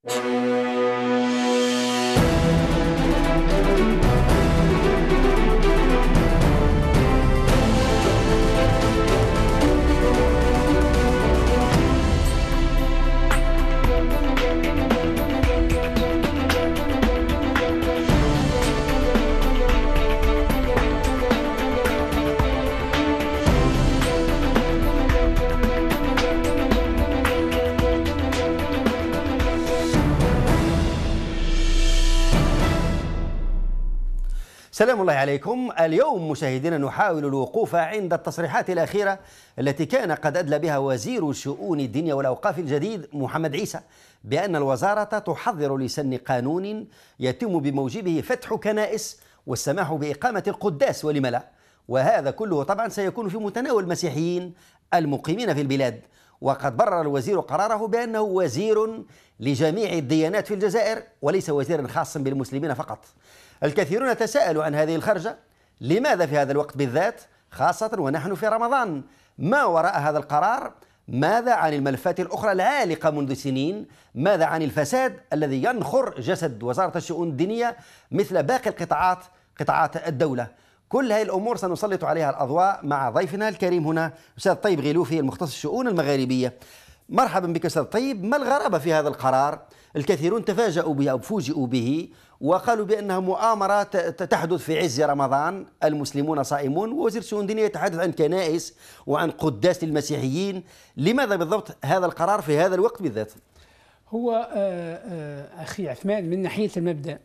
سلام الله عليكم. اليوم مشاهدينا نحاول الوقوف عند التصريحات الأخيرة التي كان قد أدلى بها وزير الشؤون الدينية والأوقاف الجديد محمد عيسى بأن الوزارة تحضر لسن قانون يتم بموجبه فتح كنائس والسماح بإقامة القداس ولم لا، وهذا كله طبعا سيكون في متناول المسيحيين المقيمين في البلاد. وقد برر الوزير قراره بأنه وزير لجميع الديانات في الجزائر وليس وزيرا خاصا بالمسلمين فقط. الكثيرون تساءلوا عن هذه الخرجة، لماذا في هذا الوقت بالذات خاصة ونحن في رمضان؟ ما وراء هذا القرار؟ ماذا عن الملفات الأخرى العالقة منذ سنين؟ ماذا عن الفساد الذي ينخر جسد وزارة الشؤون الدينية مثل باقي قطاعات الدولة؟ كل هذه الأمور سنسلط عليها الأضواء مع ضيفنا الكريم هنا أستاذ طيب غيلوفي المختص الشؤون المغاربية. مرحبا بك أستاذ طيب. ما الغرابة في هذا القرار؟ الكثيرون تفاجؤوا به أو فوجئوا به وقالوا بأنها مؤامرة تحدث في عز رمضان، المسلمون صائمون، ووزير الشؤون الدينية يتحدث عن كنائس وعن قداس للمسيحيين. لماذا بالضبط هذا القرار في هذا الوقت بالذات؟ هو أخي عثمان، من ناحية المبدأ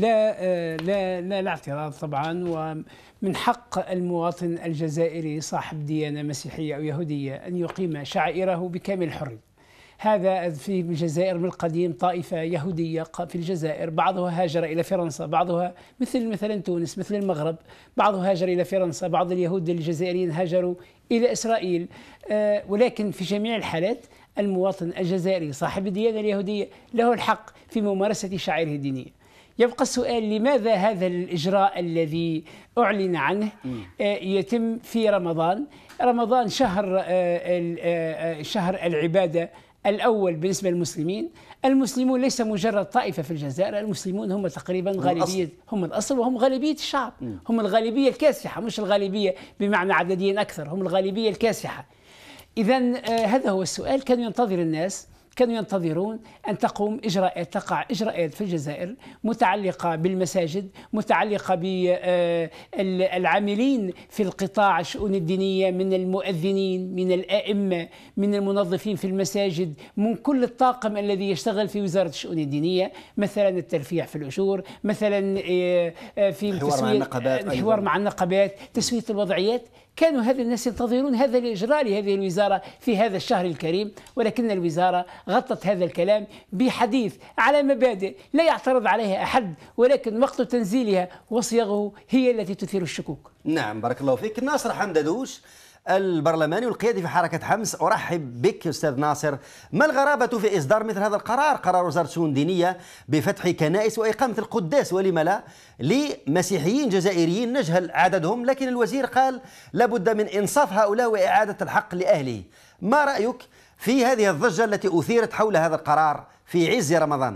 لا اعتراض طبعا، ومن حق المواطن الجزائري صاحب ديانة مسيحية أو يهودية أن يقيم شعائره بكامل الحرية. هذا في الجزائر من القديم طائفة يهودية في الجزائر، بعضها هاجر إلى فرنسا، بعضها مثلا تونس، مثل المغرب، بعضها هاجر إلى فرنسا، بعض اليهود الجزائريين هاجروا إلى إسرائيل. ولكن في جميع الحالات المواطن الجزائري صاحب الديانة اليهودية له الحق في ممارسة شعائره الدينية. يبقى السؤال، لماذا هذا الإجراء الذي أعلن عنه يتم في رمضان؟ رمضان شهر العبادة الأول بالنسبة للمسلمين. المسلمون ليس مجرد طائفة في الجزائر، المسلمون هم تقريبا غالبية، هم الأصل وهم غالبية الشعب، هم الغالبية الكاسحة، مش الغالبية بمعنى عدديا أكثر، هم الغالبية الكاسحة. إذن هذا هو السؤال. كانوا ينتظر الناس، كانوا ينتظرون أن تقع إجراءات في الجزائر متعلقة بالمساجد، متعلقة بالعاملين في القطاع الشؤون الدينية، من المؤذنين، من الآئمة، من المنظفين في المساجد، من كل الطاقم الذي يشتغل في وزارة الشؤون الدينية، مثلا الترفيع في الأجور، مثلا في الحوار مع النقابات، تسوية الوضعيات. كانوا هذه الناس ينتظرون هذا الإجراء لهذه الوزارة في هذا الشهر الكريم، ولكن الوزارة غطت هذا الكلام بحديث على مبادئ لا يعترض عليها أحد، ولكن وقت تنزيلها وصيغه هي التي تثير الشكوك. نعم، بارك الله فيك. ناصر حمددوش البرلماني والقيادي في حركة حمص، أرحب بك أستاذ ناصر. ما الغرابة في إصدار مثل هذا القرار، قرار وزارة الشؤون الدينية بفتح كنائس وإقامة القداس ولم لا لمسيحيين جزائريين نجهل عددهم، لكن الوزير قال لابد من إنصاف هؤلاء وإعادة الحق لأهله. ما رأيك في هذه الضجة التي أثيرت حول هذا القرار في عز رمضان؟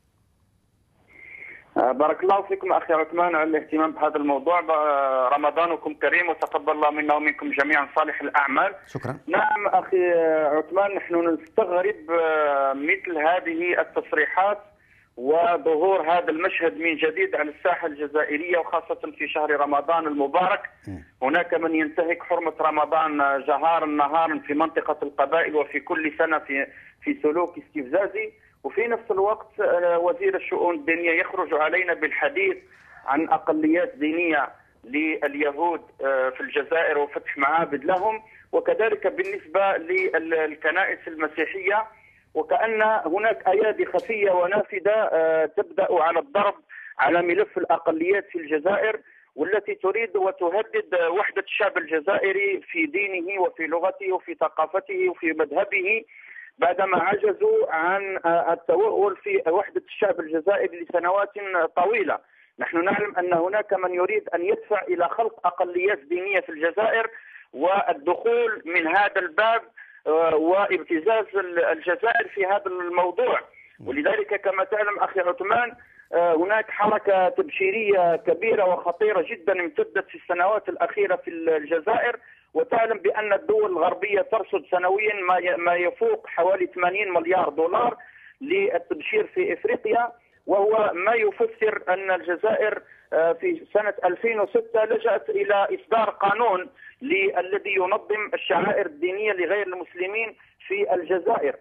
بارك الله فيكم أخي عثمان على الاهتمام بهذا الموضوع. رمضانكم كريم وتقبل الله منا ومنكم جميعا صالح الأعمال. شكرا. نعم أخي عثمان، نحن نستغرب مثل هذه التصريحات وظهور هذا المشهد من جديد على الساحة الجزائرية، وخاصة في شهر رمضان المبارك. هناك من ينتهك حرمة رمضان جهارا نهارا في منطقة القبائل وفي كل سنة في سلوك استفزازي، وفي نفس الوقت وزير الشؤون الدينية يخرج علينا بالحديث عن أقليات دينية لليهود في الجزائر وفتح معابد لهم، وكذلك بالنسبة للكنائس المسيحية، وكأن هناك أيادي خفية ونافذة تبدأ على الضرب على ملف الأقليات في الجزائر، والتي تريد وتهدد وحدة الشعب الجزائري في دينه وفي لغته وفي ثقافته وفي مذهبه، بعدما عجزوا عن التوغل في وحدة الشعب الجزائري لسنوات طويلة. نحن نعلم أن هناك من يريد أن يدفع إلى خلق أقليات دينية في الجزائر، والدخول من هذا الباب وابتزاز الجزائر في هذا الموضوع. ولذلك كما تعلم أخي عثمان هناك حركة تبشيرية كبيرة وخطيرة جدا امتدت في السنوات الأخيرة في الجزائر، وتعلم بأن الدول الغربية ترصد سنويا ما يفوق حوالي 80 مليار دولار للتبشير في إفريقيا، وهو ما يفسر أن الجزائر في سنة 2006 لجأت إلى إصدار قانون الذي ينظم الشعائر الدينية لغير المسلمين في الجزائر،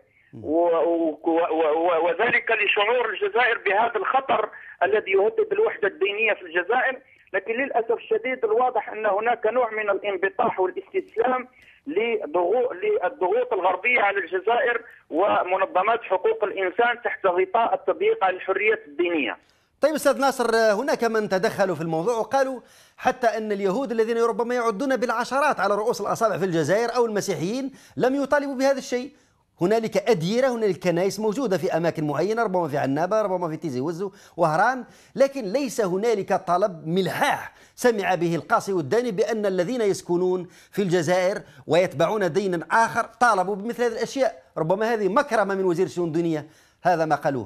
وذلك لشعور الجزائر بهذا الخطر الذي يهدد الوحدة الدينية في الجزائر. لكن للأسف الشديد الواضح أن هناك نوع من الانبطاح والاستسلام للضغوط الغربية على الجزائر ومنظمات حقوق الإنسان تحت غطاء التضييق على الحريات الدينية. طيب أستاذ ناصر، هناك من تدخلوا في الموضوع وقالوا حتى أن اليهود الذين ربما يعدون بالعشرات على رؤوس الأصابع في الجزائر أو المسيحيين لم يطالبوا بهذا الشيء. هنالك أديرة، هنالك كنائس موجودة في أماكن معينة، ربما في عنابة، ربما في تيزي وزو وهران، لكن ليس هنالك طلب ملحاح سمع به القاصي والداني بأن الذين يسكنون في الجزائر ويتبعون دينا آخر طالبوا بمثل هذه الأشياء. ربما هذه مكرمة من وزير الشؤون الدينية، هذا ما قالوه.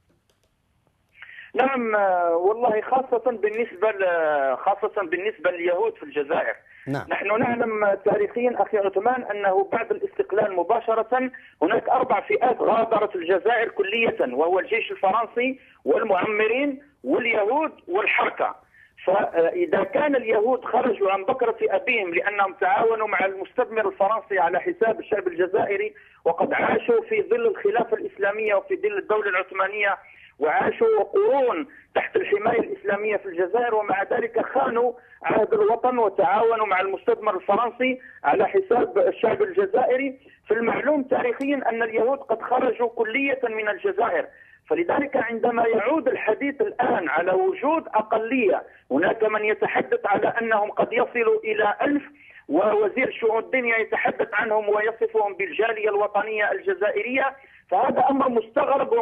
نعم والله، خاصة بالنسبة لليهود في الجزائر. نعم. نحن نعلم تاريخيا أخي عثمان أنه بعد الاستقلال مباشرة هناك 4 فئات غادرت الجزائر كلية، وهو الجيش الفرنسي والمعمرين واليهود والحركة. فإذا كان اليهود خرجوا عن بكرة أبيهم لأنهم تعاونوا مع المستثمر الفرنسي على حساب الشعب الجزائري، وقد عاشوا في ظل الخلافة الإسلامية وفي ظل الدولة العثمانية وعاشوا قرون تحت الحماية الإسلامية في الجزائر، ومع ذلك خانوا عهد الوطن وتعاونوا مع المستثمر الفرنسي على حساب الشعب الجزائري. فالمعلوم تاريخيا أن اليهود قد خرجوا كلية من الجزائر. فلذلك عندما يعود الحديث الآن على وجود أقلية، هناك من يتحدث على أنهم قد يصلوا إلى 1000، ووزير الشؤون الدينية يتحدث عنهم ويصفهم بالجالية الوطنية الجزائرية، فهذا أمر مستغرب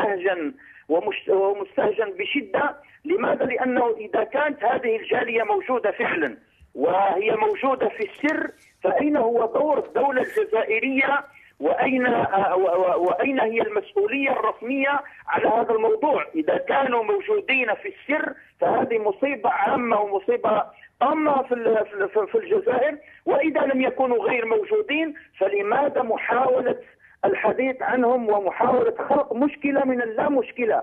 ومستهجن بشدة. لماذا؟ لأنه إذا كانت هذه الجالية موجودة فعلا وهي موجودة في السر، فأين هو دور الدولة الجزائرية وأين هي المسؤولية الرسمية على هذا الموضوع؟ إذا كانوا موجودين في السر فهذه مصيبة عامة ومصيبة طامة في الجزائر، وإذا لم يكونوا غير موجودين فلماذا محاولة الحديث عنهم ومحاولة خلق مشكلة من اللا مشكلة،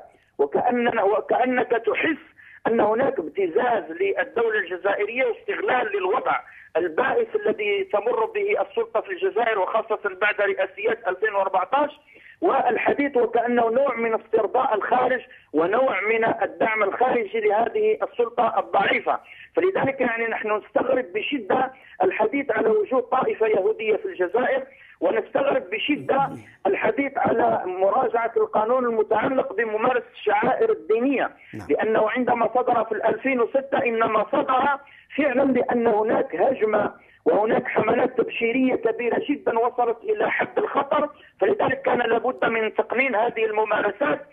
وكأنك تحس أن هناك ابتزاز للدولة الجزائرية واستغلال للوضع البائس الذي تمر به السلطة في الجزائر، وخاصة بعد رئاسيات 2014، والحديث وكأنه نوع من استرضاء الخارج ونوع من الدعم الخارجي لهذه السلطة الضعيفة. فلذلك يعني نحن نستغرب بشدة الحديث على وجود طائفة يهودية في الجزائر، ونستغرب بشدة الحديث على مراجعة القانون المتعلق بممارسة الشعائر الدينية، لأنه عندما صدر في 2006 إنما صدر فعلا لأن هناك هجمة وهناك حملات تبشيرية كبيرة جدا وصلت إلى حد الخطر. فلذلك كان لابد من تقنين هذه الممارسات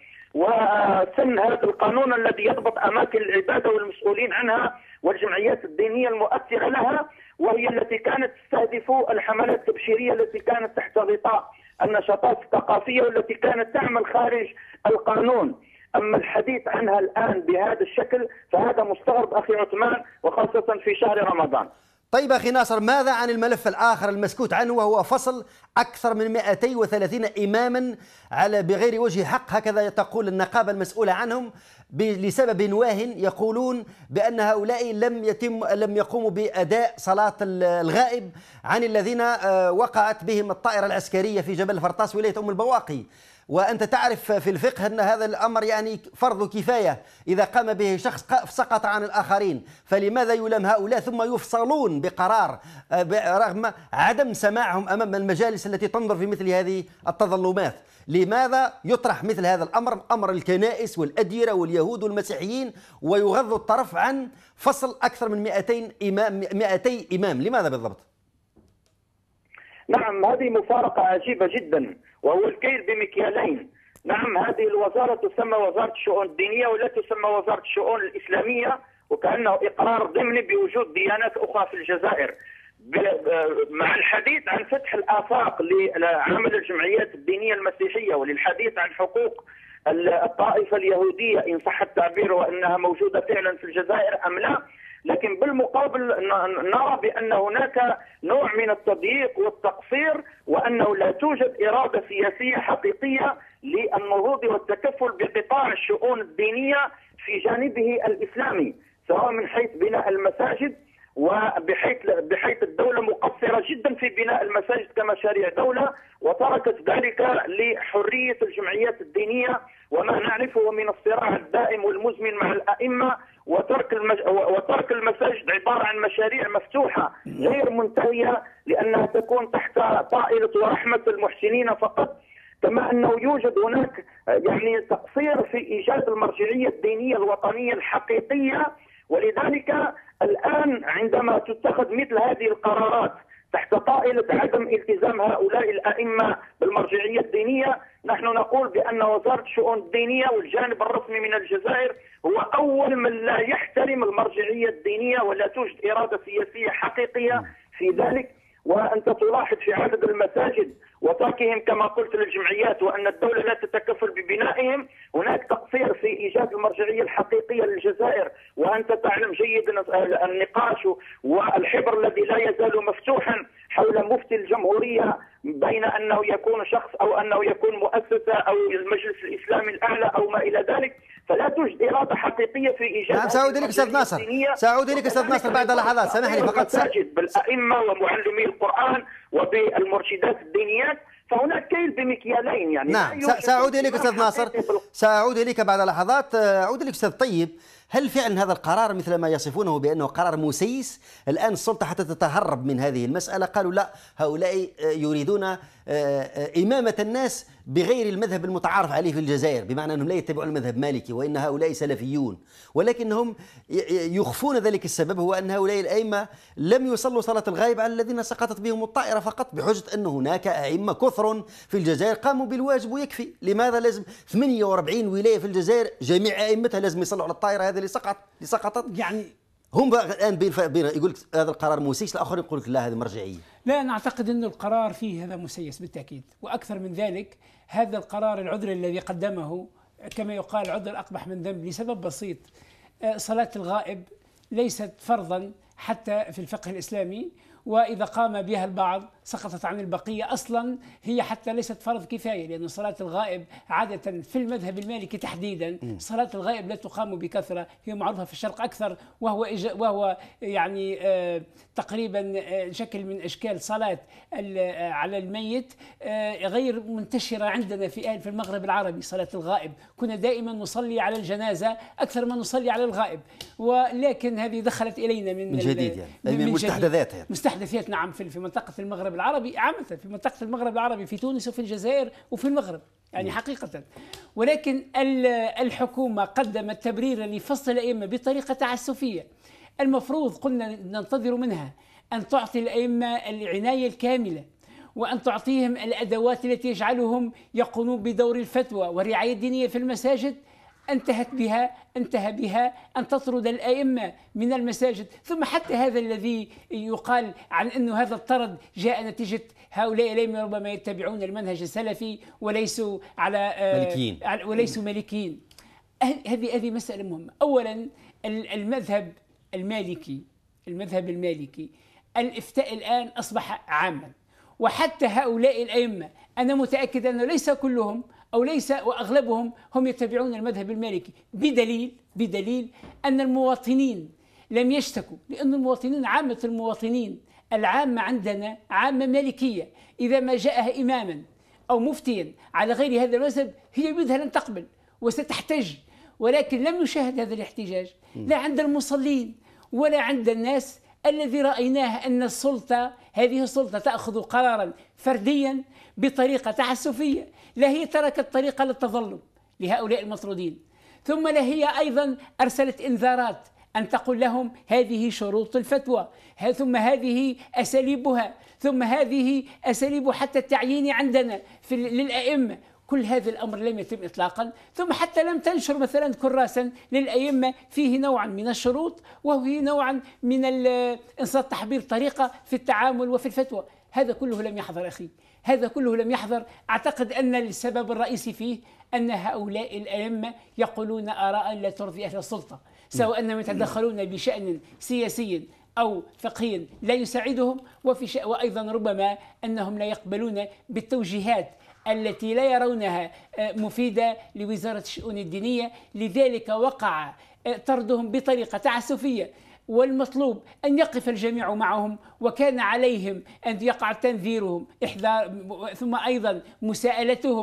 وسن هذا القانون الذي يضبط أماكن العبادة والمسؤولين عنها والجمعيات الدينية المؤثرة لها، وهي التي كانت تستهدف الحملات التبشيرية التي كانت تحت غطاء النشاطات الثقافية والتي كانت تعمل خارج القانون. أما الحديث عنها الآن بهذا الشكل فهذا مستغرب أخي عثمان، وخاصة في شهر رمضان. طيب أخي ناصر، ماذا عن الملف الآخر المسكوت عنه، وهو فصل أكثر من 230 إماما على بغير وجه حق، هكذا تقول النقابة المسؤولة عنهم، لسبب واهن. يقولون بأن هؤلاء لم يقوموا بأداء صلاة الغائب عن الذين وقعت بهم الطائرة العسكرية في جبل فرطاس ولاية أم البواقي. وأنت تعرف في الفقه أن هذا الأمر يعني فرض كفاية، إذا قام به شخص سقط عن الآخرين، فلماذا يلام هؤلاء ثم يفصلون بقرار رغم عدم سماعهم أمام المجالس التي تنظر في مثل هذه التظلمات؟ لماذا يطرح مثل هذا الأمر، أمر الكنائس والأديرة واليهود والمسيحيين، ويغض الطرف عن فصل أكثر من 200 إمام؟ لماذا بالضبط؟ نعم، هذه مفارقة عجيبة جدا، وهو الكيل بمكيالين. نعم، هذه الوزارة تسمى وزارة الشؤون الدينية ولا تسمى وزارة الشؤون الإسلامية، وكأنه إقرار ضمني بوجود ديانات أخرى في الجزائر. مع الحديث عن فتح الآفاق لعمل الجمعيات الدينية المسيحية وللحديث عن حقوق الطائفة اليهودية إن صح التعبير، وأنها موجودة فعلا في الجزائر أم لا. لكن بالمقابل نرى بأن هناك نوع من التضييق والتقصير، وأنه لا توجد إرادة سياسية حقيقية للنهوض والتكفل بقطاع الشؤون الدينية في جانبه الإسلامي، سواء من حيث بناء المساجد، وبحيث الدولة مقصرة جدا في بناء المساجد كمشاريع دولة، وتركت ذلك لحرية الجمعيات الدينية وما نعرفه من الصراع الدائم والمزمن مع الأئمة، وترك المساجد عبارة عن مشاريع مفتوحة غير منتهية، لأنها تكون تحت طائلة ورحمة المحسنين فقط. كما أنه يوجد هناك يعني تقصير في إيجاد المرجعية الدينية الوطنية الحقيقية. ولذلك الآن عندما تتخذ مثل هذه القرارات تحت طائلة عدم التزام هؤلاء الأئمة بالمرجعية الدينية، نحن نقول بأن وزارة الشؤون الدينية والجانب الرسمي من الجزائر هو أول من لا يحترم المرجعية الدينية، ولا توجد إرادة سياسية حقيقية في ذلك. وأنت تلاحظ في عدد المساجد وتركهم كما قلت للجمعيات، وأن الدولة لا تتكفل ببنائهم، هناك تقصير في إيجاد المرجعية الحقيقية للجزائر. وأنت تعلم جيدا النقاش والحبر الذي لا يزال مفتوحا حول مفتي الجمهورية، بين أنه يكون شخص أو أنه يكون مؤسسة أو المجلس الإسلامي الأعلى أو ما إلى ذلك. فلا توجد إرادة حقيقية في إيجاد. نعم، سأعود لك أستاذ ناصر، سأعود لك أستاذ ناصر بعد لحظات، سامح لي فقط. المساجد بالأئمة ومعلمي القرآن وبالمرشدات الدينيات، فهناك كيل بمكيالين يعني. نعم، سأعود إليك أستاذ ناصر، سأعود إليك بعد لحظات. أعود إليك أستاذ طيب، هل فعلا هذا القرار مثل ما يصفونه بأنه قرار مسيس؟ الآن السلطة حتى تتهرب من هذه المسألة، قالوا لا، هؤلاء يريدون إمامة الناس بغير المذهب المتعارف عليه في الجزائر، بمعنى أنهم لا يتبعون المذهب المالكي وإن هؤلاء سلفيون، ولكنهم يخفون ذلك. السبب هو أن هؤلاء الأئمة لم يصلوا صلاة الغائب على الذين سقطت بهم الطائرة فقط، بحجة أن هناك أئمة كثر في الجزائر قاموا بالواجب ويكفي. لماذا لازم 48 ولاية في الجزائر جميع أئمتها لازم يصلوا على الطائرة هذه اللي سقطت؟ يعني هم الآن يقول لك هذا القرار مسيس، الآخر يقول لك لا هذه مرجعية. لا، أنا أعتقد أن القرار فيه هذا مسيس بالتأكيد، وأكثر من ذلك هذا القرار العذر الذي قدمه كما يقال عذر أقبح من ذنب، لسبب بسيط. صلاة الغائب ليست فرضا حتى في الفقه الإسلامي، وإذا قام بها البعض سقطت عن البقية. أصلا هي حتى ليست فرض كفاية، لأن صلاة الغائب عادة في المذهب المالكي تحديدا صلاة الغائب لا تقام بكثرة، هي معروفة في الشرق أكثر، وهو يعني تقريبا شكل من أشكال صلاة على الميت غير منتشرة عندنا في المغرب العربي. صلاة الغائب كنا دائما نصلي على الجنازة أكثر ما نصلي على الغائب، ولكن هذه دخلت إلينا من جديد يعني من مستحدثات يعني. مستحدثات، نعم، في منطقة المغرب العربي عامة، في منطقة المغرب العربي في تونس وفي الجزائر وفي المغرب يعني حقيقة. ولكن الحكومة قدمت تبريرا لفصل الأئمة بطريقة تعسفية. المفروض قلنا ننتظر منها أن تعطي الأئمة العناية الكاملة، وأن تعطيهم الأدوات التي يجعلهم يقومون بدور الفتوى والرعاية الدينية في المساجد. انتهى بها أن تطرد الأئمة من المساجد. ثم حتى هذا الذي يقال عن أنه هذا الطرد جاء نتيجة هؤلاء الأئمة ربما يتبعون المنهج السلفي وليسوا مالكيين. هذه مسألة مهمة. أولا المذهب المالكي الإفتاء الآن أصبح عاما، وحتى هؤلاء الأئمة أنا متأكد أنه ليس كلهم أو ليس وأغلبهم هم يتبعون المذهب المالكي، بدليل أن المواطنين لم يشتكوا، لأن المواطنين عامة المواطنين العامة عندنا عامة مالكية. إذا ما جاءها إماما أو مفتيا على غير هذا المذهب هي بيدها لن تقبل وستحتج، ولكن لم يشاهد هذا الاحتجاج لا عند المصلين ولا عند الناس الذي رأيناه أن هذه السلطة تأخذ قرارا فرديا بطريقة تعسفية. لا هي تركت طريقة للتظلم لهؤلاء المطرودين، ثم لا هي أيضا أرسلت إنذارات أن تقول لهم هذه شروط الفتوى، ثم هذه أساليبها، ثم هذه أساليب حتى التعيين عندنا للأئمة. كل هذا الأمر لم يتم إطلاقا. ثم حتى لم تنشر مثلا كراسا للأئمة فيه نوعا من الشروط وفيه نوعا من إنصات تحضير طريقة في التعامل وفي الفتوى. هذا كله لم يحضر أخي، هذا كله لم يحضر. أعتقد أن السبب الرئيسي فيه أن هؤلاء الأئمة يقولون آراء لا ترضي أهل السلطة، سواء أنهم يتدخلون بشأن سياسي أو فقهي لا يساعدهم، وأيضا ربما أنهم لا يقبلون بالتوجيهات التي لا يرونها مفيدة لوزارة الشؤون الدينية، لذلك وقع طردهم بطريقة تعسفية. والمطلوب أن يقف الجميع معهم، وكان عليهم أن يقع تنذيرهم، إحضار، ثم أيضا مساءلتهم،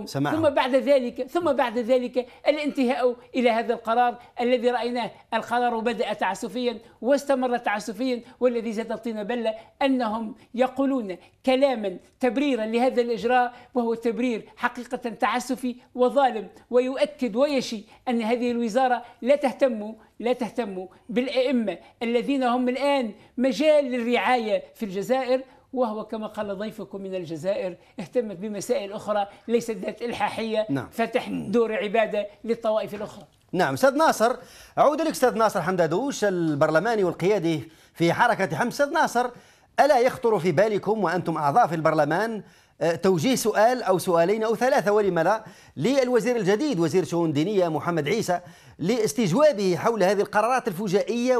ثم بعد ذلك الانتهاء إلى هذا القرار الذي رأيناه. القرار بدأ تعسفيا واستمر تعسفيا، والذي زاد الطين بلة أنهم يقولون كلاما تبريرا لهذا الإجراء، وهو تبرير حقيقة تعسفي وظالم، ويؤكد ويشي أن هذه الوزارة لا تهتم بالأئمة الذين هم الآن مجال للرعاية في الجزائر، وهو كما قال ضيفكم من الجزائر اهتمت بمسائل أخرى ليست ذات إلحاحية. نعم. فتح دور عبادة للطوائف الأخرى. نعم. أستاذ ناصر، أعود لك. أستاذ ناصر حمدادوش، البرلماني والقيادي في حركة حمص. أستاذ ناصر، ألا يخطر في بالكم وأنتم أعضاء في البرلمان توجيه سؤال أو سؤالين أو ثلاثة ولم لا للوزير الجديد وزير الشؤون الدينية محمد عيسى لاستجوابه حول هذه القرارات الفجائية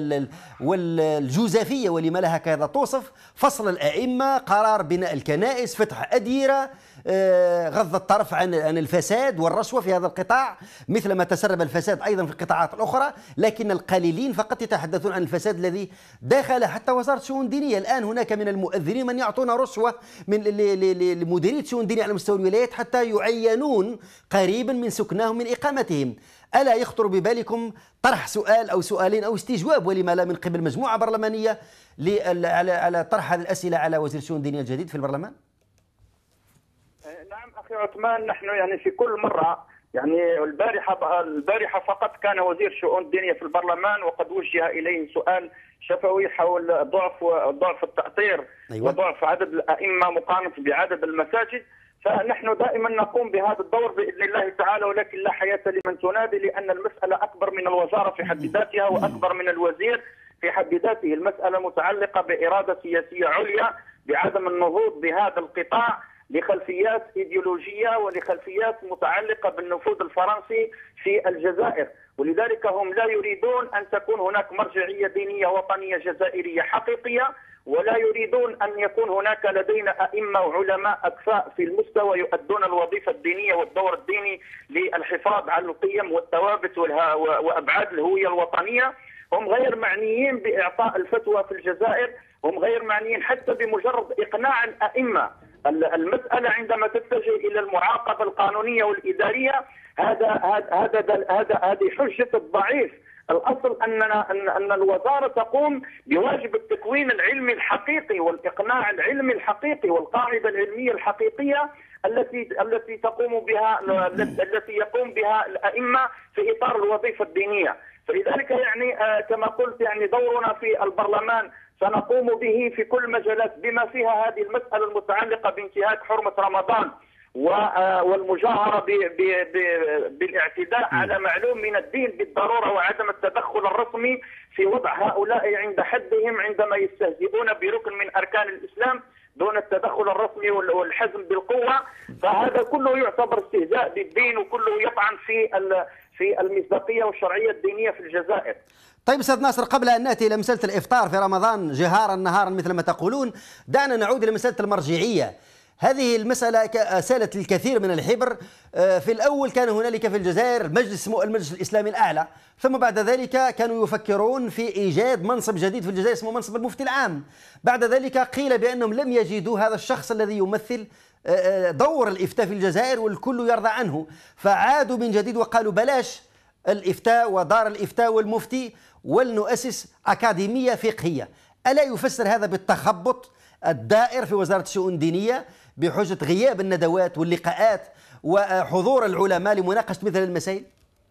والجوزافية ولم لا هكذا توصف؟ فصل الأئمة، قرار بناء الكنائس، فتح أديرة، غض الطرف عن الفساد والرشوة في هذا القطاع، مثل ما تسرب الفساد أيضا في القطاعات الأخرى، لكن القليلين فقط يتحدثون عن الفساد الذي داخل حتى وزارة الشؤون الدينية. الآن هناك من المؤذنين من يعطون رشوة لمديرية الشؤون الدينية على مستوى الولايات حتى يعينون قريبا من سكناهم من إقامتهم. ألا يخطر ببالكم طرح سؤال أو سؤالين أو استجواب ولم لا من قبل مجموعة برلمانية على طرح هذه الأسئلة على وزير الشؤون الدينية الجديد في البرلمان؟ نعم أخي عثمان، نحن يعني في كل مرة، يعني البارحة فقط كان وزير الشؤون الدينية في البرلمان وقد وجه إليه سؤال شفوي حول ضعف التأطير. أيوة. وضعف عدد الأئمة مقارنة بعدد المساجد. فنحن دائما نقوم بهذا الدور بإذن الله تعالى، ولكن لا حياة لمن تنادي، لأن المسألة أكبر من الوزارة في حد ذاتها وأكبر من الوزير في حد ذاته. المسألة متعلقة بإرادة سياسية عليا بعدم النهوض بهذا القطاع لخلفيات إيديولوجية ولخلفيات متعلقة بالنفوذ الفرنسي في الجزائر، ولذلك هم لا يريدون أن تكون هناك مرجعية دينية وطنية جزائرية حقيقية، ولا يريدون أن يكون هناك لدينا أئمة وعلماء أكفاء في المستوى يؤدون الوظيفة الدينية والدور الديني للحفاظ على القيم والثوابت وأبعاد الهوية الوطنية. هم غير معنيين بإعطاء الفتوى في الجزائر، هم غير معنيين حتى بمجرد إقناع الأئمة. المسألة عندما تتجه إلى المعاقبة القانونية والإدارية، هذه حجة الضعيف. الأصل أن الوزارة تقوم بواجب التكوين العلمي الحقيقي والإقناع العلمي الحقيقي والقاعدة العلمية الحقيقية التي يقوم بها الأئمة في إطار الوظيفة الدينية. فلذلك يعني كما قلت، يعني دورنا في البرلمان سنقوم به في كل مجالات بما فيها هذه المسألة المتعلقة بانتهاك حرمة رمضان والمجاهرة بالاعتداء على معلوم من الدين بالضرورة، وعدم التدخل الرسمي في وضع هؤلاء عند حدهم عندما يستهزئون بركن من أركان الإسلام دون التدخل الرسمي والحزم بالقوة. فهذا كله يعتبر استهزاء بالدين، وكله يطعن في المصداقية والشرعية الدينية في الجزائر. طيب أستاذ ناصر، قبل أن نأتي إلى مسألة الإفطار في رمضان جهارا نهارا مثل ما تقولون، دعنا نعود إلى مسألة المرجعية. هذه المسألة سالت الكثير من الحبر. في الأول كان هنالك في الجزائر مجلس اسمه المجلس الإسلامي الأعلى، ثم بعد ذلك كانوا يفكرون في إيجاد منصب جديد في الجزائر اسمه منصب المفتي العام. بعد ذلك قيل بأنهم لم يجدوا هذا الشخص الذي يمثل دور الإفتاء في الجزائر والكل يرضى عنه، فعادوا من جديد وقالوا بلاش الإفتاء ودار الإفتاء والمفتي ولنؤسس أكاديمية فقهية. ألا يفسر هذا بالتخبط الدائر في وزارة الشؤون الدينية بحجة غياب الندوات واللقاءات وحضور العلماء لمناقشة مثل المسائل؟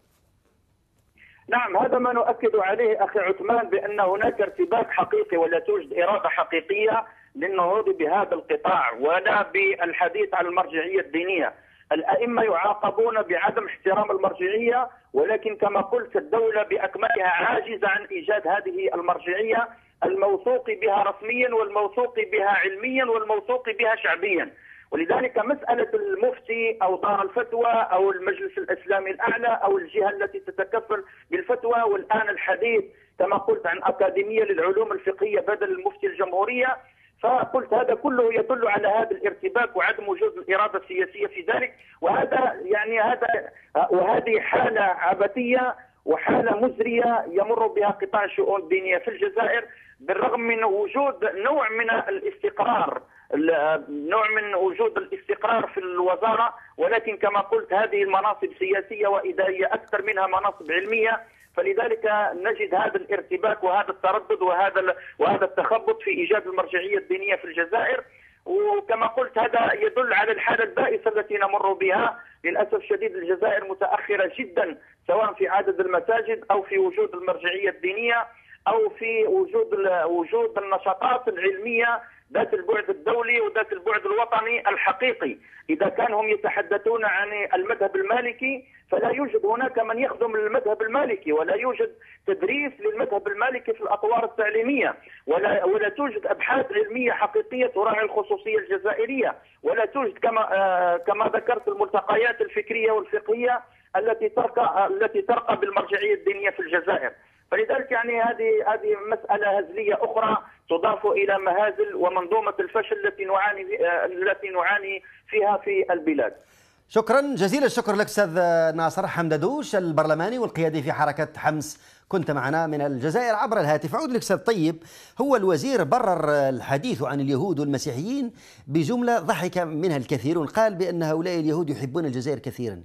نعم، هذا ما نؤكد عليه أخي عثمان، بأن هناك ارتباك حقيقي ولا توجد إرادة حقيقية للنهوض بهذا القطاع ولا بالحديث عن المرجعية الدينية. الأئمة يعاقبون بعدم احترام المرجعية، ولكن كما قلت الدولة بأكملها عاجزة عن إيجاد هذه المرجعية الموثوق بها رسميا والموثوق بها علميا والموثوق بها شعبيا. ولذلك مسألة المفتي أو دار الفتوى أو المجلس الإسلامي الأعلى أو الجهة التي تتكفل بالفتوى، والآن الحديث كما قلت عن أكاديمية للعلوم الفقهية بدل المفتي الجمهورية، فقلت هذا كله يدل على هذا الارتباك وعدم وجود الإرادة السياسية في ذلك. وهذه حالة عبثية وحالة مزرية يمر بها قطاع الشؤون الدينية في الجزائر، بالرغم من وجود نوع من الاستقرار في الوزارة، ولكن كما قلت هذه المناصب سياسية وإدارية أكثر منها مناصب علمية، فلذلك نجد هذا الارتباك وهذا التردد وهذا التخبط في إيجاد المرجعية الدينية في الجزائر. وكما قلت هذا يدل على الحالة البائسة التي نمر بها. للأسف الشديد الجزائر متأخرة جدا، سواء في عدد المساجد أو في وجود المرجعية الدينية أو في وجود النشاطات العلمية ذات البعد الدولي وذات البعد الوطني الحقيقي. إذا كانوا هم يتحدثون عن المذهب المالكي فلا يوجد هناك من يخدم المذهب المالكي، ولا يوجد تدريس للمذهب المالكي في الأطوار التعليمية، ولا توجد أبحاث علمية حقيقية تراعي الخصوصية الجزائرية، ولا توجد كما ذكرت الملتقيات الفكرية والفقهية التي ترقى بالمرجعية الدينية في الجزائر. فلذلك يعني هذه مسألة هزلية أخرى تضاف إلى مهازل ومنظومة الفشل التي نعاني فيها في البلاد. شكرا جزيلا الشكر لك أستاذ ناصر حمددوش البرلماني والقيادي في حركة حمص، كنت معنا من الجزائر عبر الهاتف. أعود لك أستاذ طيب. هو الوزير برر الحديث عن اليهود والمسيحيين بجملة ضحك منها الكثيرون، قال بأن هؤلاء اليهود يحبون الجزائر كثيرا.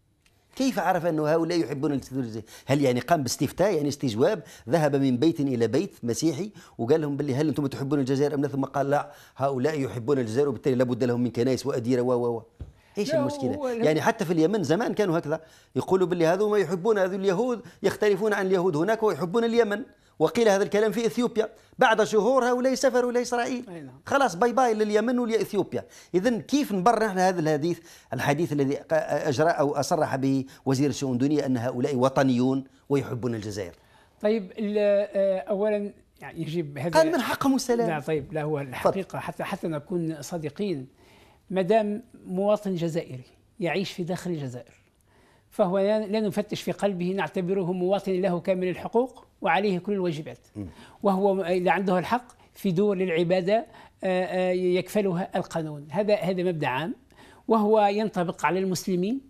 كيف عرف أن هؤلاء يحبون الجزائر؟ هل يعني قام باستفتاء، يعني استجواب، ذهب من بيت إلى بيت مسيحي وقال لهم باللي هل أنتم تحبون الجزائر أم لا؟ ثم قال لا، هؤلاء يحبون الجزائر وبالتالي لابد لهم من كنائس وأديرة ايش المشكلة؟ يعني حتى في اليمن زمان كانوا هكذا يقولوا باللي هذو ما يحبون، هذو اليهود يختلفون عن اليهود هناك ويحبون اليمن، وقيل هذا الكلام في اثيوبيا. بعد شهور هؤلاء سافروا الى اسرائيل، خلاص باي باي لليمن ولاثيوبيا. اذا كيف نبرر نحن هذا الحديث الذي اجرى او اصرح به وزير الشؤون الدنيا ان هؤلاء وطنيون ويحبون الجزائر؟ طيب اولا يعني يجب هذا قال من حقهم السلام. لا طيب، لا هو الحقيقه حتى نكون صادقين، ما دام مواطن جزائري يعيش في داخل الجزائر فهو لا نفتش في قلبه، نعتبره مواطن له كامل الحقوق وعليه كل الواجبات، وهو اللي عنده الحق في دور للعبادة يكفلها القانون. هذا مبدأ عام، وهو ينطبق على المسلمين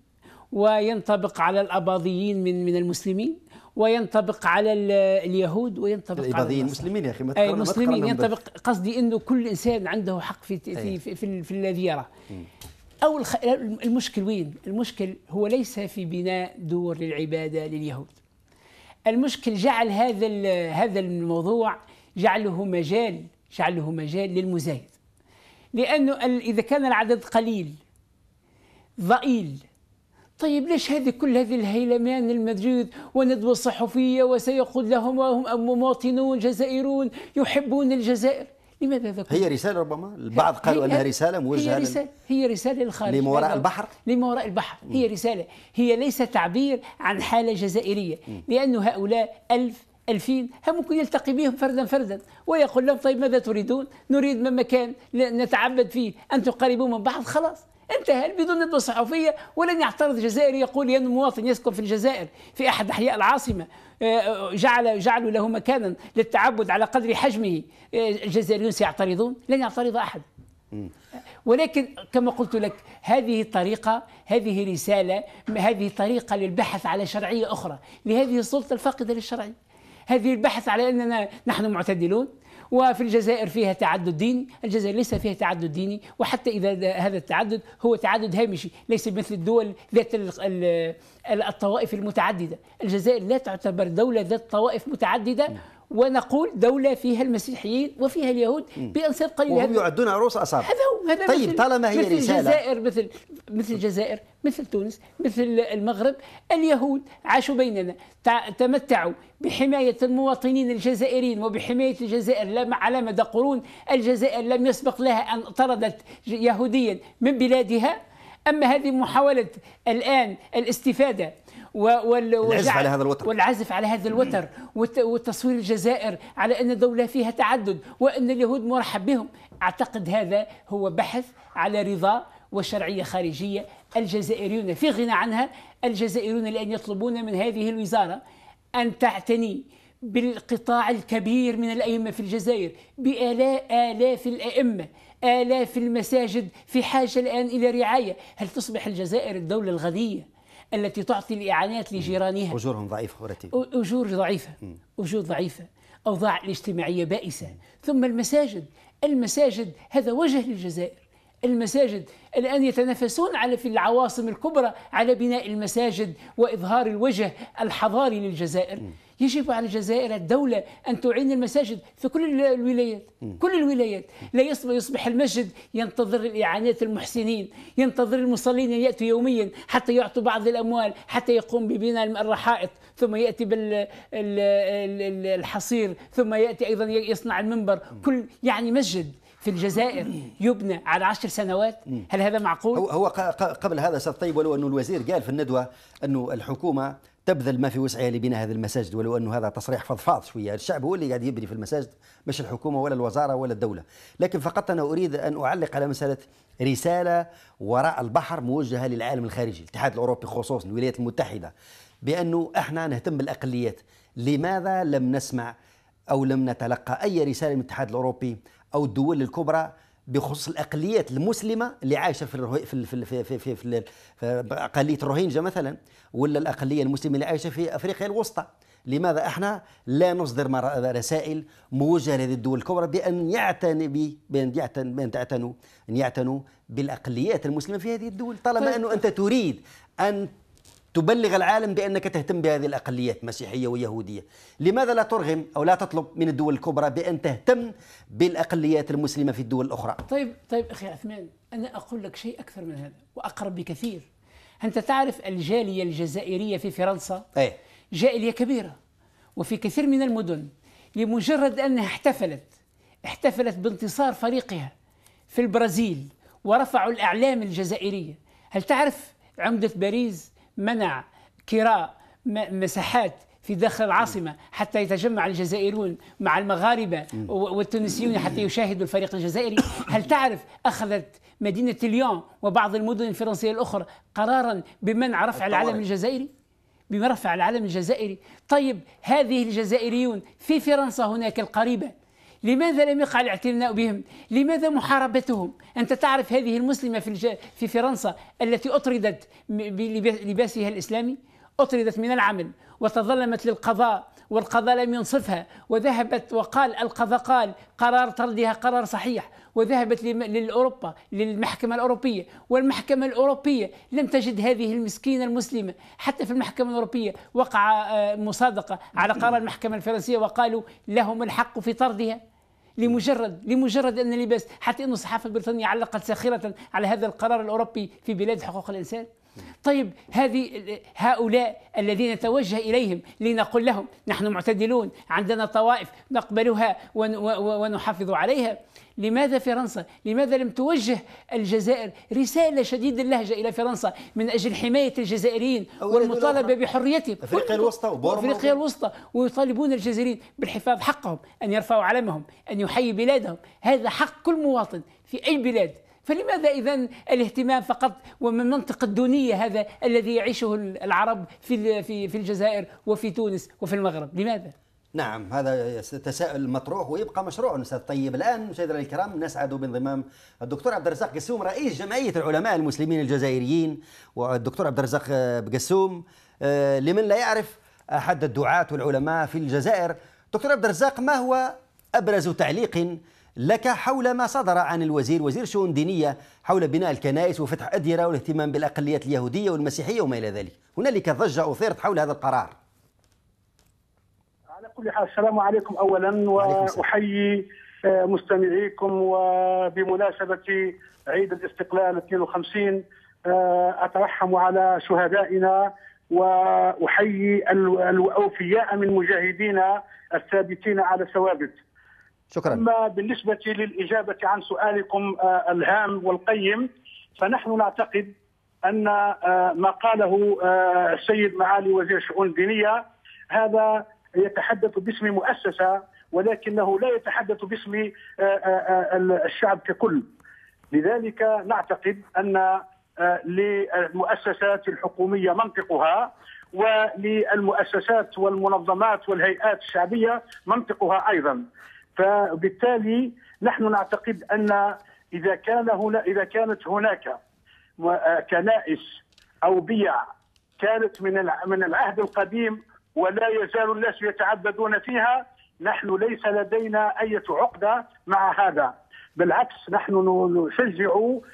وينطبق على الأباضيين من المسلمين وينطبق على اليهود وينطبق على الإباضيين المسلمين. يا أخي ما تقرأ المسلمين ينطبق، قصدي أنه كل إنسان عنده حق في الذي يرى. أو المشكل وين؟ المشكل هو ليس في بناء دور للعبادة لليهود. المشكل جعل هذا الموضوع جعله مجال للمزايد، لأنه إذا كان العدد قليل ضئيل، طيب ليش كل هذه الهيلمان المدجود وندوة الصحفية وسيقول لهم وهم مواطنون جزائريون يحبون الجزائر؟ لماذا ذكر؟ هي رسالة، ربما البعض قالوا أنها رسالة موجهة، هي رسالة للخارج، لما وراء البحر. هي رسالة، هي ليس تعبير عن حالة جزائرية، لأن هؤلاء 1000 2000 هم ممكن يلتقي بهم فردا ويقول لهم طيب ماذا تريدون؟ نريد من مكان نتعبد فيه أن تقربوا من بعض، خلاص انتهى بدون ندوة صحفية. ولن يعترض جزائري يقول أن مواطن يسكن في الجزائر في أحد أحياء العاصمة جعلوا له مكانا للتعبد على قدر حجمه، الجزائريون سيعترضون؟ لن يعترض أحد. ولكن كما قلت لك هذه طريقة، هذه رسالة، هذه طريقة للبحث على شرعية أخرى لهذه السلطة الفاقدة للشرعية، هذه البحث على أننا نحن معتدلون وفي الجزائر فيها تعدد ديني. الجزائر ليس فيها تعدد ديني، وحتى إذا هذا التعدد هو تعدد هامشي، ليس مثل الدول ذات الطوائف المتعددة. الجزائر لا تعتبر دولة ذات طوائف متعددة، ونقول دولة فيها المسيحيين وفيها اليهود بأنصار قليلة، وهم يعدون عروس أصابع. هذا طيب طالما هي رسالة، مثل الجزائر، مثل تونس، مثل المغرب، اليهود عاشوا بيننا، تمتعوا بحماية المواطنين الجزائريين وبحماية الجزائر على مدى قرون. الجزائر لم يسبق لها أن طردت يهوديا من بلادها. أما هذه محاولة الآن الاستفادة والعزف على هذا الوتر، والعزف على هذا الوتر، وتصوير الجزائر على أن دولة فيها تعدد وأن اليهود مرحب بهم. أعتقد هذا هو بحث على رضا وشرعية خارجية. الجزائريون في غنى عنها. الجزائريون الآن يطلبون من هذه الوزارة أن تعتني بالقطاع الكبير من الأئمة في الجزائر، بآلاف الأئمة، آلاف المساجد في حاجة الآن إلى رعاية. هل تصبح الجزائر الدولة الغنية التي تعطي الإعانات لجيرانها؟ أجورهم ضعيفة ورتيبة، أجور ضعيفة، أجور ضعيفة، أوضاع الاجتماعية بائسة. ثم المساجد هذا وجه للجزائر. المساجد الآن يتنافسون في العواصم الكبرى على بناء المساجد وإظهار الوجه الحضاري للجزائر. يجب على الجزائر الدولة أن تعين المساجد في كل الولايات، كل الولايات. لا يصبح المسجد ينتظر الإعانات المحسنين، ينتظر المصلين أن يأتوا يوميا حتى يعطوا بعض الأموال حتى يقوم ببناء الرحائط، ثم يأتي بالحصير، ثم يأتي أيضا يصنع المنبر. يعني مسجد في الجزائر يبنى على 10 سنوات. هل هذا معقول؟ هو قبل هذا أستاذ طيب، ولو أن الوزير قال في الندوة أنه الحكومة تبذل ما في وسعها لبناء هذه المساجد، ولو أنه هذا تصريح فضفاض شوية. الشعب هو اللي قاعد يبني في المساجد، مش الحكومة ولا الوزارة ولا الدولة. لكن فقط أنا أريد أن أعلق على مسألة رسالة وراء البحر موجهة للعالم الخارجي، الاتحاد الأوروبي خصوصا، الولايات المتحدة، بأنه احنا نهتم بالأقليات. لماذا لم نسمع أو لم نتلقى أي رسالة من الاتحاد الأوروبي أو الدول الكبرى بخصوص الأقليات المسلمة اللي عايشة في أقلية الروهينجا مثلا، ولا الأقلية المسلمة اللي عايشة في أفريقيا الوسطى؟ لماذا احنا لا نصدر رسائل موجهة لهذه الدول الكبرى بأن يعتنوا بالأقليات المسلمة في هذه الدول، طالما أنه أنت تريد أن تبلغ العالم بأنك تهتم بهذه الأقليات مسيحية ويهودية؟ لماذا لا ترغم أو لا تطلب من الدول الكبرى بأن تهتم بالأقليات المسلمة في الدول الأخرى؟ طيب أخي عثمان، أنا أقول لك شيء أكثر من هذا وأقرب بكثير. أنت تعرف الجالية الجزائرية في فرنسا؟ جالية كبيرة، وفي كثير من المدن، لمجرد أنها احتفلت بانتصار فريقها في البرازيل ورفعوا الأعلام الجزائرية. هل تعرف عمدة باريس منع كراء مساحات في داخل العاصمة حتى يتجمع الجزائريون مع المغاربة والتونسيون حتى يشاهدوا الفريق الجزائري؟ هل تعرف أخذت مدينة ليون وبعض المدن الفرنسية الأخرى قرارا بمنع رفع العلم الجزائري؟ برفع العلم الجزائري. طيب هذه الجزائريون في فرنسا هناك القريبة، لماذا لم يقع الاعتناء بهم؟ لماذا محاربتهم؟ أنت تعرف هذه المسلمة في فرنسا التي أطردت بلباسها الإسلامي، أطردت من العمل وتظلمت للقضاء، والقضاء لم ينصفها، وذهبت وقال القضاء قال قرار طردها قرار صحيح، وذهبت للمحكمة الأوروبية، والمحكمة الأوروبية لم تجد هذه المسكينة المسلمة. حتى في المحكمة الأوروبية وقع مصادقة على قرار المحكمة الفرنسية وقالوا لهم الحق في طردها، لمجرد أن لباس، حتى أن الصحافة البريطانية علقت ساخرة على هذا القرار الأوروبي في بلاد حقوق الإنسان. طيب هؤلاء الذين نتوجه إليهم لنقول لهم نحن معتدلون، عندنا طوائف نقبلها ونحافظ عليها، لماذا فرنسا؟ لماذا لم توجه الجزائر رسالة شديدة اللهجة إلى فرنسا من أجل حماية الجزائريين والمطالبة بحريتهم؟ أفريقيا الوسطى ويطالبون الجزائريين بالحفاظ، حقهم أن يرفعوا علمهم، أن يحيي بلادهم، هذا حق كل مواطن في أي بلاد. فلماذا إذن الاهتمام فقط ومن منطق الدونية هذا الذي يعيشه العرب في الجزائر وفي تونس وفي المغرب؟ لماذا؟ نعم، هذا تساؤل مطروح ويبقى مشروع أستاذ طيب. الآن مشاهدينا الكرام نسعد بانضمام الدكتور عبد الرزاق قسوم رئيس جمعية العلماء المسلمين الجزائريين. والدكتور عبد الرزاق قسوم لمن لا يعرف أحد الدعاة والعلماء في الجزائر. دكتور عبد الرزاق، ما هو أبرز تعليق لك حول ما صدر عن وزير شؤون دينية حول بناء الكنائس وفتح أديرة والاهتمام بالأقليات اليهودية والمسيحية وما إلى ذلك؟ هنالك ضجة أثيرت حول هذا القرار. على كل حال السلام عليكم أولا، وأحيي مستمعيكم، وبمناسبة عيد الاستقلال 52 أترحم على شهدائنا وأحيي الأوفياء من مجاهدينا الثابتين على ثوابت. شكرا. أما بالنسبة للإجابة عن سؤالكم الهام والقيم، فنحن نعتقد أن ما قاله السيد معالي وزير الشؤون الدينية هذا يتحدث باسم مؤسسة، ولكنه لا يتحدث باسم الشعب ككل. لذلك نعتقد أن للمؤسسات الحكومية منطقها، وللمؤسسات والمنظمات والهيئات الشعبية منطقها أيضا. فبالتالي نحن نعتقد أن إذا كانت هناك كنائس أو بيع كانت من العهد القديم ولا يزال الناس يتعبدون فيها، نحن ليس لدينا أي عقدة مع هذا. بالعكس نحن نشجع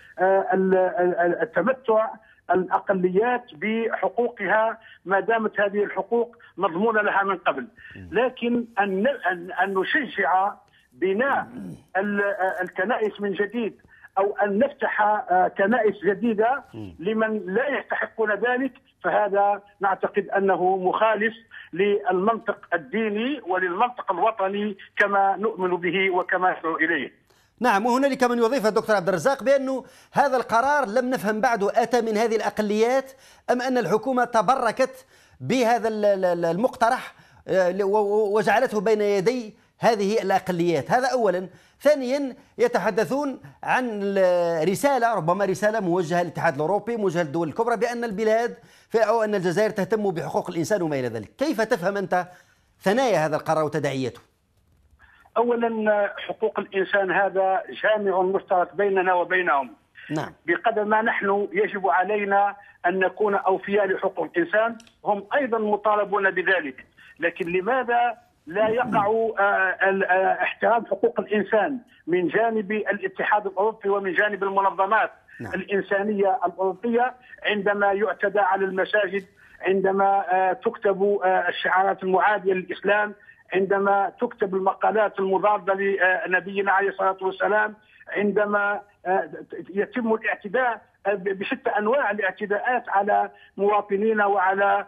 التمتع الأقليات بحقوقها ما دامت هذه الحقوق مضمونة لها من قبل، لكن أن نشجع بناء الكنائس من جديد أو أن نفتح كنائس جديدة لمن لا يستحقون ذلك، فهذا نعتقد أنه مخالف للمنطق الديني وللمنطق الوطني كما نؤمن به وكما ندعو إليه. نعم، وهنالك من يضيف الدكتور عبد الرزاق بأنه هذا القرار لم نفهم بعده أتى من هذه الأقليات أم أن الحكومة تبركت بهذا المقترح وجعلته بين يدي هذه الأقليات. هذا أولا. ثانيا، يتحدثون عن رسالة، ربما رسالة موجهة للاتحاد الأوروبي، موجهة للدول الكبرى، بأن البلاد أو أن الجزائر تهتم بحقوق الإنسان وما إلى ذلك. كيف تفهم أنت ثنايا هذا القرار وتداعياته؟ أولا، حقوق الإنسان هذا جامع مشترك بيننا وبينهم. نعم. بقدر ما نحن يجب علينا أن نكون أوفياء لحقوق الإنسان، هم أيضا مطالبون بذلك. لكن لماذا لا يقع احترام حقوق الإنسان من جانب الاتحاد الأوروبي ومن جانب المنظمات الإنسانية الأوروبية عندما يعتدى على المساجد، عندما تكتب الشعارات المعادية للإسلام، عندما تكتب المقالات المضادة لنبينا عليه الصلاة والسلام، عندما يتم الاعتداء بشتى أنواع الاعتداءات على مواطنينا وعلى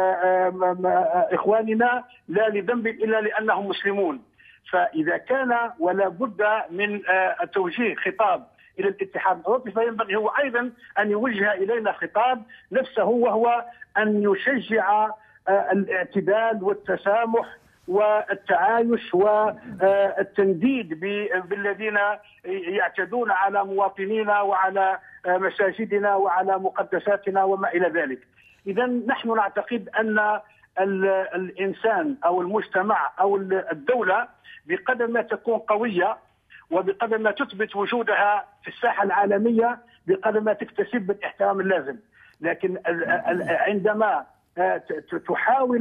إخواننا لا لذنب إلا لأنهم مسلمون. فإذا كان ولا بد من توجيه خطاب إلى الاتحاد الأوروبي، فينبغي هو أيضا أن يوجه إلينا خطاب نفسه، وهو أن يشجع الاعتدال والتسامح والتعايش والتنديد بالذين يعتدون على مواطنينا وعلى مساجدنا وعلى مقدساتنا وما إلى ذلك. إذا نحن نعتقد أن الإنسان أو المجتمع أو الدولة بقدر ما تكون قوية وبقدر ما تثبت وجودها في الساحة العالمية بقدر ما تكتسب الاحترام اللازم. لكن عندما تحاول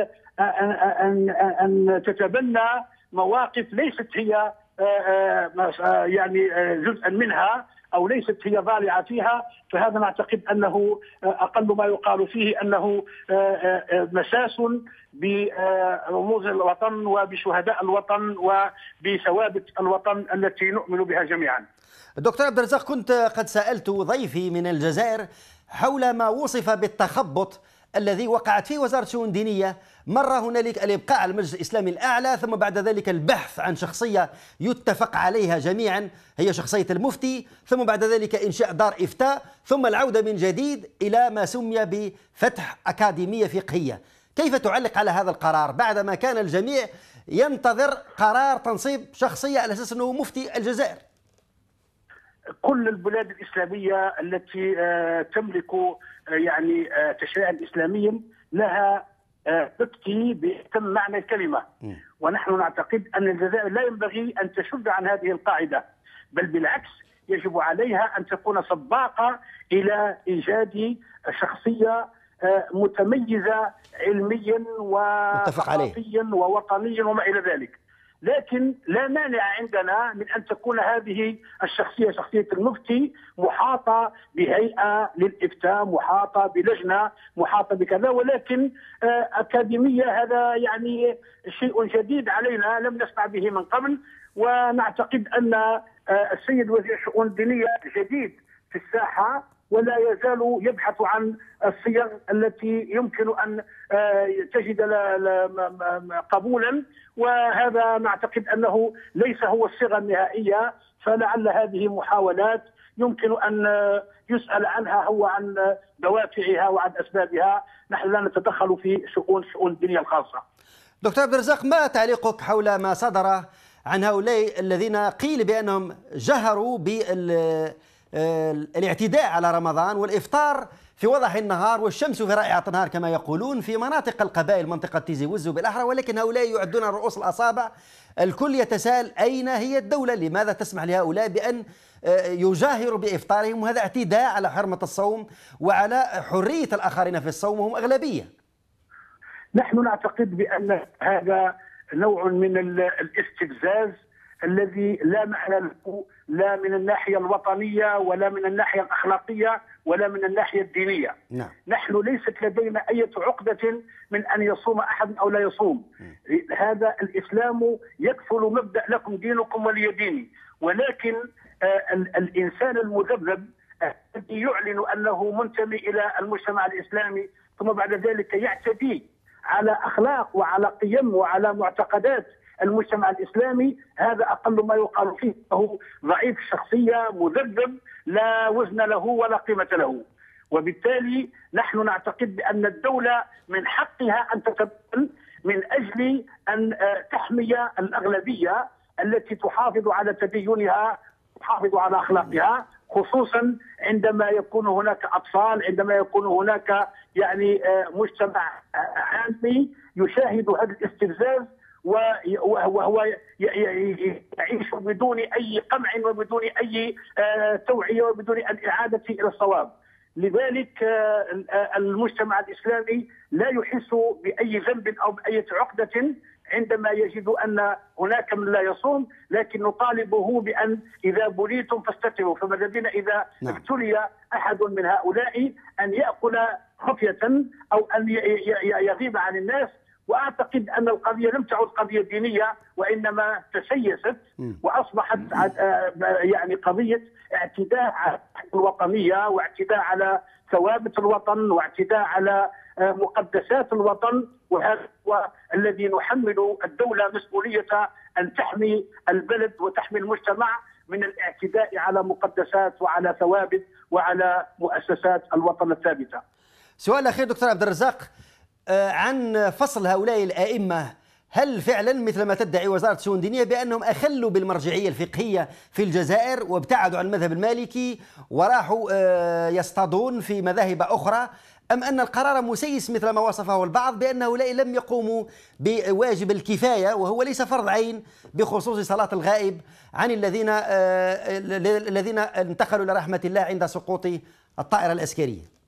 أن تتبنى مواقف ليست هي يعني جزءا منها أو ليست هي ضالعة فيها، فهذا نعتقد أنه أقل ما يقال فيه أنه مساس برموز الوطن وبشهداء الوطن وبثوابت الوطن التي نؤمن بها جميعا. دكتور عبد الرزاق، كنت قد سألت ضيفي من الجزائر حول ما وصف بالتخبط الذي وقعت فيه وزارة الشؤون الدينية. مرة هنالك الإبقاء على المجلس الإسلامي الأعلى، ثم بعد ذلك البحث عن شخصية يتفق عليها جميعا هي شخصية المفتي، ثم بعد ذلك إنشاء دار إفتاء، ثم العودة من جديد إلى ما سمي بفتح أكاديمية فقهية. كيف تعلق على هذا القرار بعدما كان الجميع ينتظر قرار تنصيب شخصية على أساس أنه مفتي الجزائر؟ كل البلاد الإسلامية التي تملك يعني تشريعا إسلاميا لها تبكي بأتم معنى الكلمة، ونحن نعتقد أن الجزائر لا ينبغي أن تشد عن هذه القاعدة، بل بالعكس يجب عليها أن تكون سباقة إلى إيجاد شخصية متميزة علميا وثقافيا ووطنيا وما إلى ذلك. لكن لا مانع عندنا من أن تكون هذه الشخصية، شخصية المفتي، محاطة بهيئة للإفتاء، محاطة بلجنة، محاطة بكذا، ولكن أكاديمية هذا يعني شيء جديد علينا لم نسمع به من قبل. ونعتقد أن السيد وزير الشؤون الدينية جديد في الساحة ولا يزال يبحث عن الصيغ التي يمكن أن تجد قبولا، وهذا نعتقد أنه ليس هو الصيغة النهائية، فلعل هذه محاولات يمكن أن يسأل عنها هو عن دوافعها وعن أسبابها. نحن لا نتدخل في شؤون الدنيا الخاصة. دكتور عبد الرزاق، ما تعليقك حول ما صدر عن هؤلاء الذين قيل بأنهم جهروا بالاعتداء على رمضان والإفطار في وضح النهار والشمس في رائعة النهار كما يقولون في مناطق القبائل، منطقة تيزي وزو بالأحرى، ولكن هؤلاء يعدون رؤوس الأصابع. الكل يتساءل أين هي الدولة؟ لماذا تسمح لهؤلاء بأن يجاهروا بإفطارهم؟ وهذا اعتداء على حرمة الصوم وعلى حرية الآخرين في الصوم وهم أغلبية. نحن نعتقد بأن هذا نوع من الاستفزاز الذي لا معنى له، لا من الناحية الوطنية ولا من الناحية الأخلاقية ولا من الناحية الدينية. نعم. نحن ليست لدينا أي عقدة من أن يصوم أحد أو لا يصوم. هذا الإسلام يكفل مبدأ لكم دينكم ولي ديني، ولكن الإنسان المذبذب الذي يعلن أنه منتمي إلى المجتمع الإسلامي ثم بعد ذلك يعتدي على أخلاق وعلى قيم وعلى معتقدات المجتمع الإسلامي، هذا أقل ما يقال فيه أنه ضعيف الشخصية، مذبذب، لا وزن له ولا قيمة له. وبالتالي نحن نعتقد بأن الدولة من حقها أن تتدخل من أجل أن تحمي الأغلبية التي تحافظ على تدينها، تحافظ على أخلاقها، خصوصا عندما يكون هناك أطفال، عندما يكون هناك يعني مجتمع عامي يشاهد هذا الاستفزاز وهو يعيش بدون أي قمع وبدون أي توعية وبدون الإعادة إلى الصواب. لذلك المجتمع الإسلامي لا يحس بأي ذنب أو بأي عقدة عندما يجد أن هناك من لا يصوم، لكن نطالبه بأن إذا بليتم فاستتروا، فماذا بنا إذا ابتلي أحد من هؤلاء أن يأكل خفية أو أن يغيب عن الناس. وأعتقد أن القضية لم تعد قضية دينية وإنما تسيست وأصبحت يعني قضية اعتداء على الوطنية واعتداء على ثوابت الوطن واعتداء على مقدسات الوطن. وهذا هو الذي نحمل الدولة مسؤولية أن تحمي البلد وتحمي المجتمع من الاعتداء على مقدسات وعلى ثوابت وعلى مؤسسات الوطن الثابتة. سؤال أخير دكتور عبد الرزاق عن فصل هؤلاء الأئمة، هل فعلا مثل ما تدعي وزارة الشؤون الدينية بأنهم أخلوا بالمرجعية الفقهية في الجزائر وابتعدوا عن المذهب المالكي وراحوا يصطادون في مذاهب أخرى، أم أن القرار مسيس مثل ما وصفه البعض بأن هؤلاء لم يقوموا بواجب الكفاية وهو ليس فرض عين بخصوص صلاة الغائب عن الذين انتقلوا إلى رحمة الله عند سقوط الطائرة العسكرية؟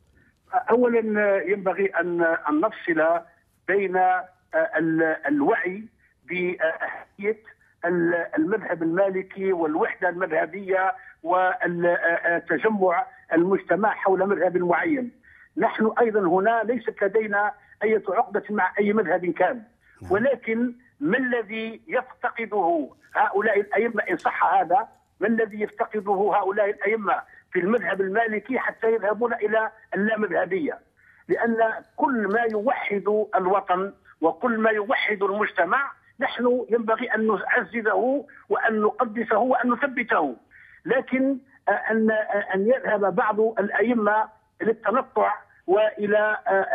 أولا ينبغي أن نفصل بين الوعي بأهمية المذهب المالكي والوحدة المذهبية وتجمع المجتمع حول مذهب معين. نحن أيضا هنا ليست لدينا أي عقدة مع أي مذهب كان، ولكن ما الذي يفتقده هؤلاء الأئمة إن صح هذا؟ ما الذي يفتقده هؤلاء الأئمة في المذهب المالكي حتى يذهبون إلى اللامذهبية؟ لأن كل ما يوحد الوطن وكل ما يوحد المجتمع نحن ينبغي أن نعززه وأن نقدسه وأن نثبته. لكن أن يذهب بعض الأئمة للتنطع وإلى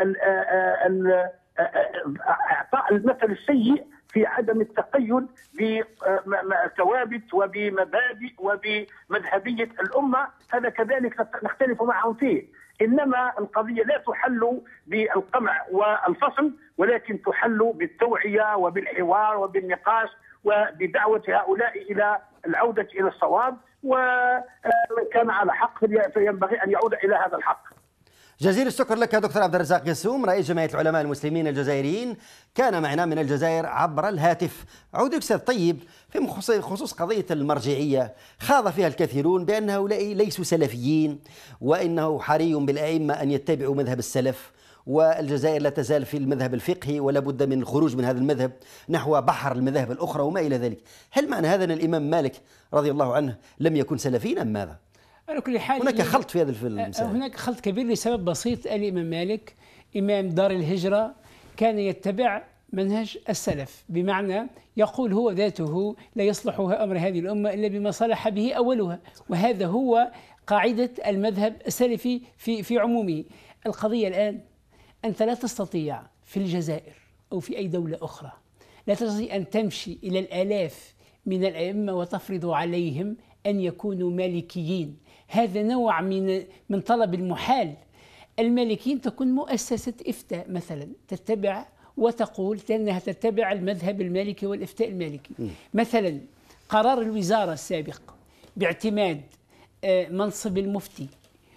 إعطاء المثل السيء في عدم التقيد بثوابت وبمبادئ وبمذهبية الأمة، هذا كذلك نختلف معهم فيه. إنما القضية لا تحل بالقمع والفصل، ولكن تحل بالتوعية وبالحوار وبالنقاش وبدعوة هؤلاء إلى العودة إلى الصواب، ومن كان على حق فينبغي أن يعود إلى هذا الحق. جزيل الشكر لك دكتور عبد الرزاق يسوم، رئيس جمعية العلماء المسلمين الجزائريين، كان معنا من الجزائر عبر الهاتف. أعود أستاذ طيب في خصوص قضية المرجعية، خاض فيها الكثيرون بأن هؤلاء ليسوا سلفيين وإنه حري بالأئمة أن يتبعوا مذهب السلف، والجزائر لا تزال في المذهب الفقهي ولا بد من الخروج من هذا المذهب نحو بحر المذاهب الأخرى وما إلى ذلك. هل معنى هذا أن الإمام مالك رضي الله عنه لم يكن سلفيا أم ماذا؟ على كل حال هناك خلط في هذا المسألة. هناك خلط كبير لسبب بسيط. الإمام مالك إمام دار الهجرة كان يتبع منهج السلف، بمعنى يقول هو ذاته لا يصلح أمر هذه الأمة إلا بما صلح به أولها، وهذا هو قاعدة المذهب السلفي في عمومه. القضية الآن أنت لا تستطيع في الجزائر أو في أي دولة أخرى، لا تستطيع أن تمشي إلى الآلاف من الأئمة وتفرض عليهم أن يكونوا مالكيين. هذا نوع من طلب المحال. المالكيين تكون مؤسسة إفتاء مثلا تتبع وتقول أنها تتبع المذهب المالكي والإفتاء المالكي. مثلا قرار الوزارة السابق باعتماد منصب المفتي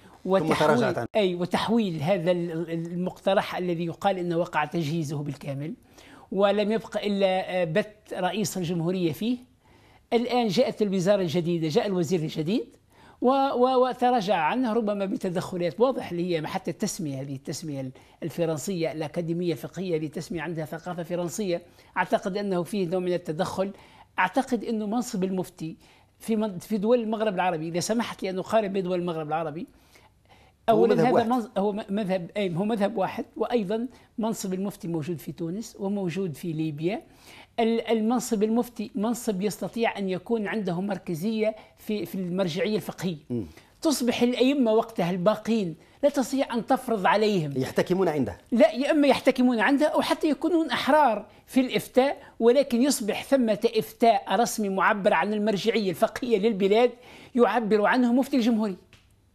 وتحويل هذا المقترح الذي يقال أنه وقع تجهيزه بالكامل ولم يبق إلا بت رئيس الجمهورية فيه. الآن جاءت الوزارة الجديدة، جاء الوزير الجديد وتراجع عنه ربما بتدخلات واضح اللي هي حتى التسمية، هذه التسمية الفرنسية الأكاديمية الفقهية، هذه التسمية عندها ثقافة فرنسية. أعتقد أنه فيه نوع من التدخل. أعتقد أنه منصب المفتي في دول المغرب العربي، إذا سمحت لي أن أقارن بدول المغرب العربي، أولا هذا هو مذهب واحد، وأيضا منصب المفتي موجود في تونس وموجود في ليبيا. المنصب المفتي منصب يستطيع أن يكون عنده مركزية في المرجعية الفقهية. تصبح الأئمة وقتها الباقين لا تستطيع أن تفرض عليهم، يحتكمون عنده، لا، يا إما يحتكمون عنده أو حتى يكونون أحرار في الإفتاء، ولكن يصبح ثمة إفتاء رسمي معبر عن المرجعية الفقهية للبلاد يعبر عنه مفتي الجمهورية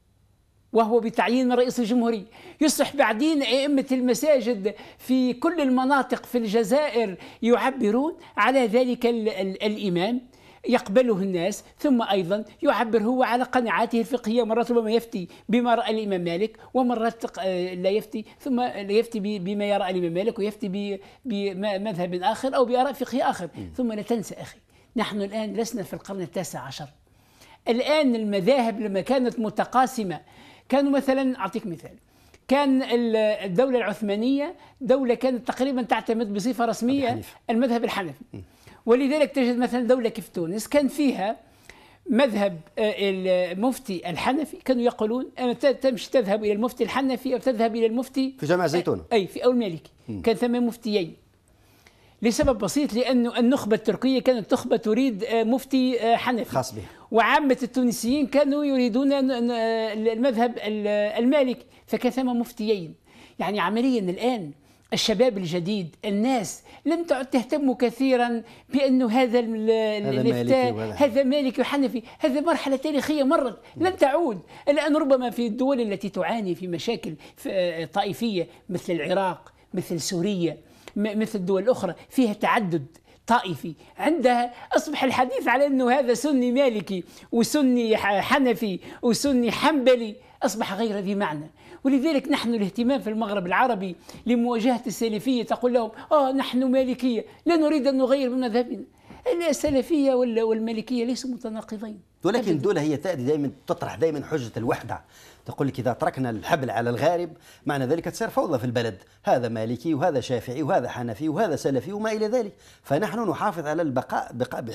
وهو بتعيين من رئيس الجمهورية. يصبح بعدين أئمة المساجد في كل المناطق في الجزائر يعبرون على ذلك الإمام، يقبله الناس، ثم أيضا يعبر هو على قناعاته الفقهية. مرات ربما يفتي بما رأى الإمام مالك، ومرات لا يفتي، ثم لا يفتي بما يرى الإمام مالك ويفتي بمذهب آخر أو بآراء فقهية آخر. ثم لا تنسى أخي، نحن الآن لسنا في القرن التاسع عشر. الآن المذاهب لما كانت متقاسمة كانوا مثلا، أعطيك مثال، كان الدولة العثمانية دولة كانت تقريبا تعتمد بصفة رسمية المذهب الحنفي، ولذلك تجد مثلا دولة كيف تونس كان فيها مذهب المفتي الحنفي، كانوا يقولون أنا تمشي تذهب إلى المفتي الحنفي أو تذهب إلى المفتي في جامع الزيتون أو المالكي. كان ثم مفتيين لسبب بسيط، لأن النخبة التركية كانت نخبة تريد مفتي حنفي خاص به، وعامة التونسيين كانوا يريدون المذهب المالكي، فكان ثم مفتيين. يعني عمليا الآن الشباب الجديد، الناس لم تعد تهتم كثيرا بأنه هذا الإفتاء هذا مالكي وحنفي، هذا مرحلة تاريخية مرت لن تعود. الآن ربما في الدول التي تعاني في مشاكل طائفية مثل العراق، مثل سوريا، مثل الدول الأخرى فيها تعدد طائفي، عندها أصبح الحديث على أنه هذا سني مالكي وسني حنفي وسني حنبلي أصبح غير ذي معنى. ولذلك نحن الاهتمام في المغرب العربي لمواجهة السلفية، تقول لهم نحن مالكية لا نريد أن نغير من مذهبنا. السلفية والمالكية ليسوا متناقضين، ولكن الدولة هي تأتي دائما تطرح دائما حجة الوحدة، تقول لك إذا تركنا الحبل على الغارب معنى ذلك تصير فوضى في البلد، هذا مالكي وهذا شافعي وهذا حنفي وهذا سلفي وما إلى ذلك. فنحن نحافظ على البقاء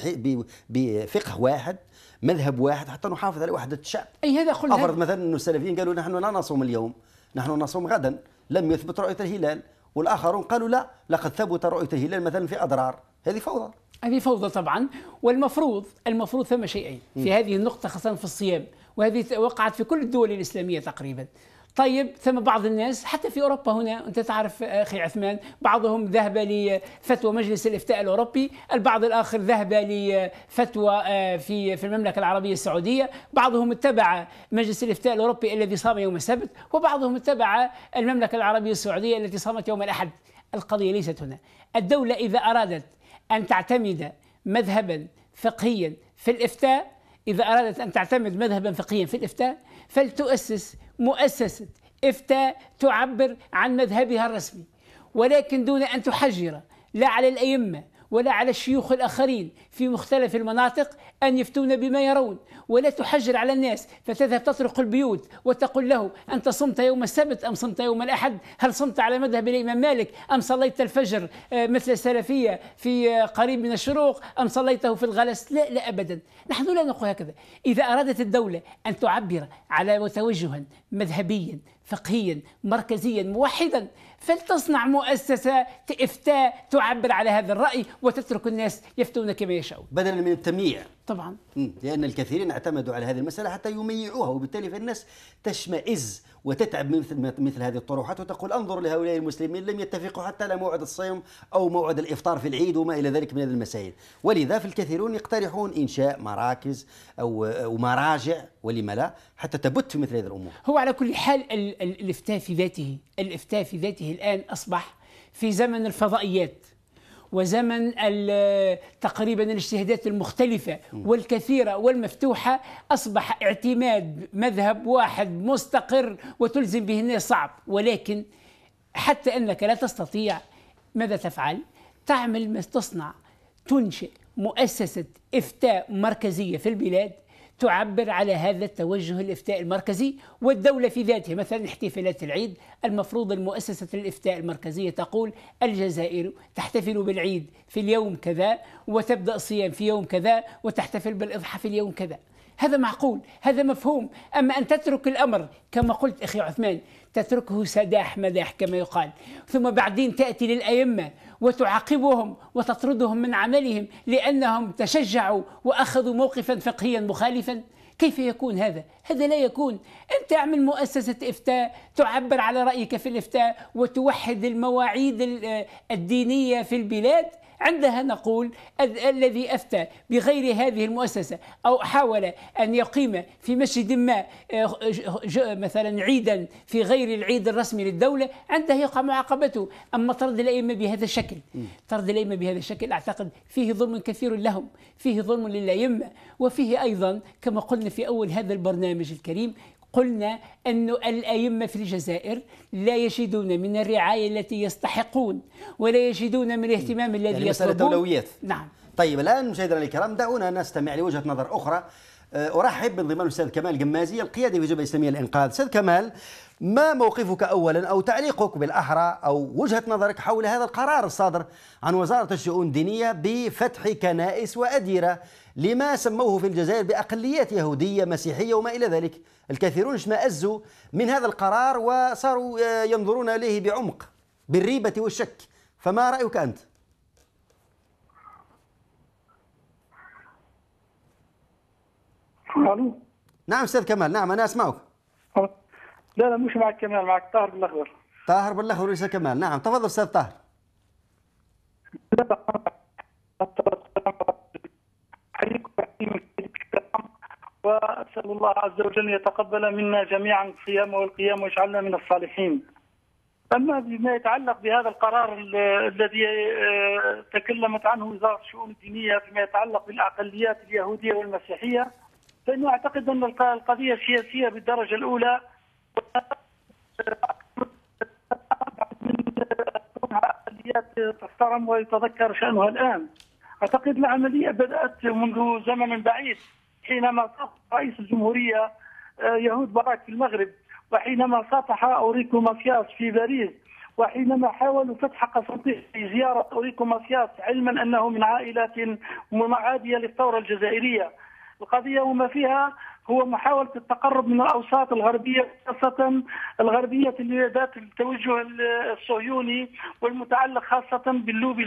بفقه واحد، مذهب واحد، حتى نحافظ على وحدة الشعب. أي هذا قلنا. أفرض مثلا أن السلفيين قالوا نحن لا نصوم اليوم، نحن نصوم غدا، لم يثبت رؤية الهلال، والآخرون قالوا لا لقد ثبت رؤية الهلال مثلا في أضرار. هذه فوضى، هذه فوضى طبعا. والمفروض ثم شيئين في هذه النقطة، خاصة في الصيام، وهذه وقعت في كل الدول الإسلامية تقريبا. طيب، ثم بعض الناس حتى في أوروبا هنا، أنت تعرف أخي عثمان، بعضهم ذهب لفتوى مجلس الإفتاء الأوروبي، البعض الآخر ذهب لفتوى في المملكة العربية السعودية، بعضهم اتبع مجلس الإفتاء الأوروبي الذي صام يوم السبت، وبعضهم اتبع المملكة العربية السعودية التي صامت يوم الأحد. القضية ليست هنا. الدولة إذا أرادت أن تعتمد مذهبا فقهيا في الإفتاء، إذا أرادت أن تعتمد مذهبا فقهيا في الإفتاء، فلتؤسس مؤسسة إفتاء تعبر عن مذهبها الرسمي، ولكن دون أن تحجر لا على الأئمة ولا على الشيوخ الآخرين في مختلف المناطق أن يفتون بما يرون، ولا تحجر على الناس فتذهب تطرق البيوت وتقول له أنت صمت يوم السبت أم صمت يوم الأحد؟ هل صمت على مذهب الإمام مالك أم صليت الفجر مثل السلفية في قريب من الشروق أم صليته في الغلس؟ لا لا أبدا، نحن لا نقول هكذا. إذا أرادت الدولة أن تعبر على توجها مذهبيا فقهيا مركزيا موحدا، فلتصنع مؤسسة إفتاء تعبر على هذا الرأي وتترك الناس يفتون كما يشاءون بدلا من التمييع. طبعا لأن الكثيرين اعتمدوا على هذه المسألة حتى يميعوها، وبالتالي فالناس تشمئز وتتعب من مثل هذه الطروحات، وتقول انظر لهؤلاء المسلمين لم يتفقوا حتى على موعد الصيام أو موعد الإفطار في العيد وما إلى ذلك من هذه المسائل. ولذا فالكثيرون يقترحون إنشاء مراكز أو مراجع، ولم لا، حتى تبت في مثل هذه الأمور. هو على كل حال الإفتاء في ذاته الآن أصبح في زمن الفضائيات وزمن تقريبا الاجتهادات المختلفة والكثيرة والمفتوحة، أصبح اعتماد مذهب واحد مستقر وتلزم به الناس صعب. ولكن حتى أنك لا تستطيع، ماذا تفعل؟ تعمل، تصنع، تنشئ مؤسسة إفتاء مركزية في البلاد تعبر على هذا التوجه الإفتاء المركزي، والدولة في ذاتها. مثلا احتفالات العيد، المفروض المؤسسة الإفتاء المركزية تقول الجزائر تحتفل بالعيد في اليوم كذا، وتبدأ الصيام في يوم كذا، وتحتفل بالإضحى في اليوم كذا. هذا معقول، هذا مفهوم. أما أن تترك الأمر كما قلت أخي عثمان، تتركه سداح مداح كما يقال، ثم بعدين تأتي للأئمة وتعاقبهم وتطردهم من عملهم لأنهم تشجعوا وأخذوا موقفا فقهيا مخالفا، كيف يكون هذا؟ هذا لا يكون. أنت اعمل مؤسسة إفتاء تعبر على رأيك في الإفتاء وتوحد المواعيد الدينية في البلاد، عندها نقول الذي أفتى بغير هذه المؤسسة أو حاول أن يقيم في مسجد ما مثلا عيدا في غير العيد الرسمي للدولة، عنده يقع معاقبته. أما طرد الأئمة بهذا الشكل، طرد الأئمة بهذا الشكل أعتقد فيه ظلم كثير لهم، فيه ظلم للأئمة، وفيه أيضا كما قلنا في أول هذا البرنامج الكريم، قلنا أن الأئمة في الجزائر لا يجدون من الرعاية التي يستحقون ولا يجدون من الاهتمام الذي يعني مسألة يطلبون. أولويات. نعم. طيب الآن مشاهدينا الكرام دعونا نستمع لوجهة نظر أخرى. أرحب بانضمام الأستاذ كمال قمازي القيادي في جبهة الإسلامية للإنقاذ. أستاذ كمال، ما موقفك أولا أو تعليقك بالأحرى أو وجهة نظرك حول هذا القرار الصادر عن وزارة الشؤون الدينية بفتح كنائس وأديرة لما سموه في الجزائر بأقليات يهودية مسيحية وما إلى ذلك؟ الكثيرون اشمأزوا من هذا القرار وصاروا ينظرون إليه بعمق بالريبة والشك، فما رأيك أنت؟ الو. نعم أستاذ كمال. نعم أنا أسمعك. لا مش معك كمال، معك طاهر بالأخضر. طاهر بالأخضر وليس كمال. نعم تفضل أستاذ طاهر. وأسأل الله عز وجل أن يتقبل منا جميعا الصيام والقيام ويجعلنا من الصالحين. أما بما يتعلق بهذا القرار الذي تكلمت عنه وزارة الشؤون الدينية فيما يتعلق بالأقليات اليهودية والمسيحية، فإنه أعتقد أن القضية سياسية بالدرجة الأولى، أقليات تحترم ويتذكر شأنها الآن. أعتقد العملية بدأت منذ زمن بعيد حينما صافح رئيس الجمهورية يهود باراك في المغرب، وحينما صافح أوريكو ماسياس في باريس، وحينما حاولوا فتح قسنطينة في زيارة أوريكو ماسياس علما أنه من عائلات معادية للثورة الجزائرية. القضية وما فيها هو محاولة التقرب من الأوساط الغربية، خاصة الغربية اللي ذات التوجه الصهيوني والمتعلق خاصة باللوبي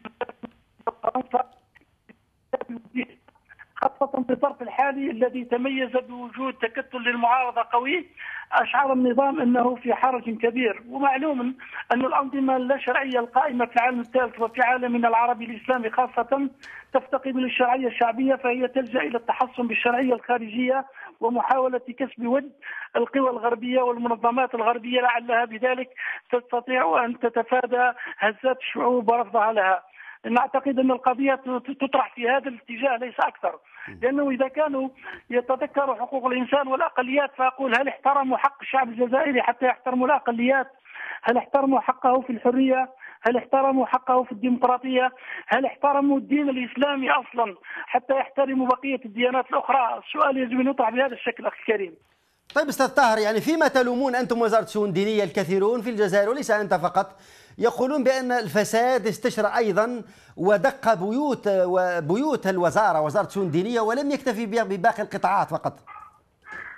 خاصة في الظرف الحالي الذي تميز بوجود تكتل للمعارضة قوي، أشعر النظام أنه في حرج كبير. ومعلوم أن الأنظمة اللا شرعية القائمة في العالم الثالث وفي عالمنا العربي الإسلامي خاصة تفتقد للشرعية الشعبية، فهي تلجأ إلى التحصن بالشرعية الخارجية ومحاولة كسب ود القوى الغربية والمنظمات الغربية، لعلها بذلك تستطيع أن تتفادى هزات الشعوب ورفضها لها. نعتقد أن القضية تطرح في هذا الاتجاه ليس أكثر، لأنه إذا كانوا يتذكروا حقوق الإنسان والأقليات فأقول هل احترموا حق الشعب الجزائري حتى يحترموا الأقليات؟ هل احترموا حقه في الحرية؟ هل احترموا حقه في الديمقراطية؟ هل احترموا الدين الإسلامي أصلا حتى يحترموا بقية الديانات الأخرى؟ السؤال يجب أن يطرح بهذا الشكل أخي الكريم. طيب أستاذ طاهر، يعني فيما تلومون أنتم وزارة الشؤون الدينية؟ الكثيرون في الجزائر وليس أنت فقط يقولون بأن الفساد استشرى أيضا ودق بيوت الوزارة، وزارة الشؤون الدينية، ولم يكتفي بباقي القطاعات فقط.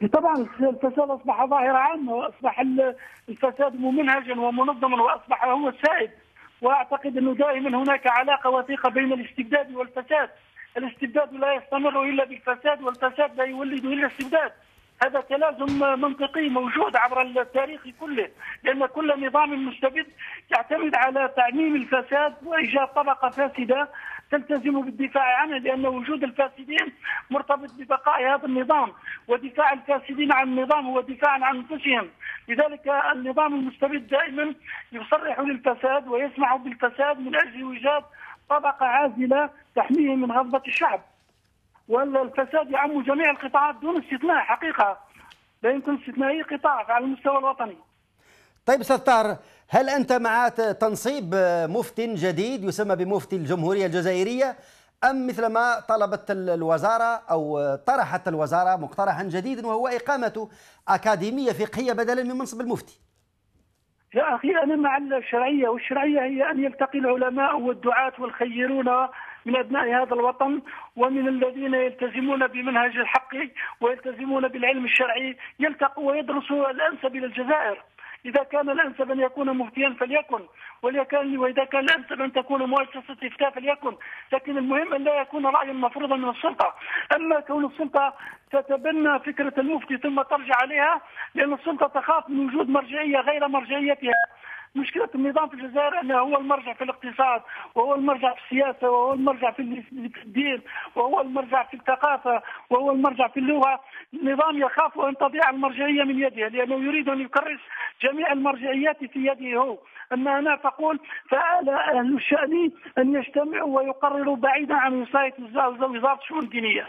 طبعا الفساد اصبح ظاهره عامه، واصبح الفساد ممنهجا ومنظما، واصبح هو السائد. واعتقد انه دائما هناك علاقه وثيقه بين الاستبداد والفساد. الاستبداد لا يستمر الا بالفساد، والفساد لا يولد الا استبداد. هذا تلازم منطقي موجود عبر التاريخ كله، لان كل نظام مستبد يعتمد على تعميم الفساد وايجاد طبقه فاسده تلتزم بالدفاع عنه، لان وجود الفاسدين مرتبط ببقاء هذا النظام، ودفاع الفاسدين عن النظام هو دفاع عن انفسهم. لذلك النظام المستبد دائما يصرح للفساد ويسمح بالفساد من اجل ايجاد طبقه عازله تحميه من غضبه الشعب. والفساد يعم جميع القطاعات دون استثناء، حقيقه لا يمكن استثناء اي قطاع على المستوى الوطني. طيب استاذ طاهر، هل انت مع تنصيب مفتي جديد يسمى بمفتي الجمهوريه الجزائريه، ام مثل ما طلبت الوزاره او طرحت الوزاره مقترحا جديدا وهو اقامه اكاديميه فقهيه بدلا من منصب المفتي؟ يا اخي انا مع الشرعيه، والشرعيه هي ان يلتقي العلماء والدعاة والخيرون من ابناء هذا الوطن ومن الذين يلتزمون بمنهج الحق ويلتزمون بالعلم الشرعي، يلتقوا ويدرسوا الانسب الى الجزائر. إذا كان الأنسب أن يكون مفتيا فليكن، وإذا كان الأنسب أن تكون مؤسسة إفتاء فليكن، لكن المهم أن لا يكون رأيا مفروضا من السلطة. أما كون السلطة تتبنى فكرة المفتي ثم ترجع عليها، لأن السلطة تخاف من وجود مرجعية غير مرجعيتها. مشكلة النظام في الجزائر أنه هو المرجع في الاقتصاد، وهو المرجع في السياسة، وهو المرجع في الدين، وهو المرجع في الثقافة، وهو المرجع في اللغة. النظام يخاف أن تضيع المرجعية من يده، لأنه يريد أن يكرس جميع المرجعيات في يده هو. أما أنا فأقول فعلى أهل الشأن أن يجتمعوا ويقرروا بعيدا عن وصاية وزارة الشؤون الدينية.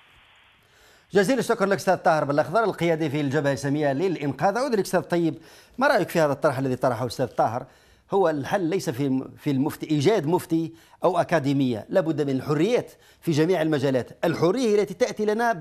جزيل الشكر لك استاذ طاهر بالاخضر، القيادي في الجبهه الاسلاميه للانقاذ. اعود لك استاذ طيب، ما رايك في هذا الطرح الذي طرحه الاستاذ طاهر؟ هو الحل ليس في المفتي ايجاد مفتي او اكاديميه، لابد من الحريات في جميع المجالات. الحريه التي تاتي لنا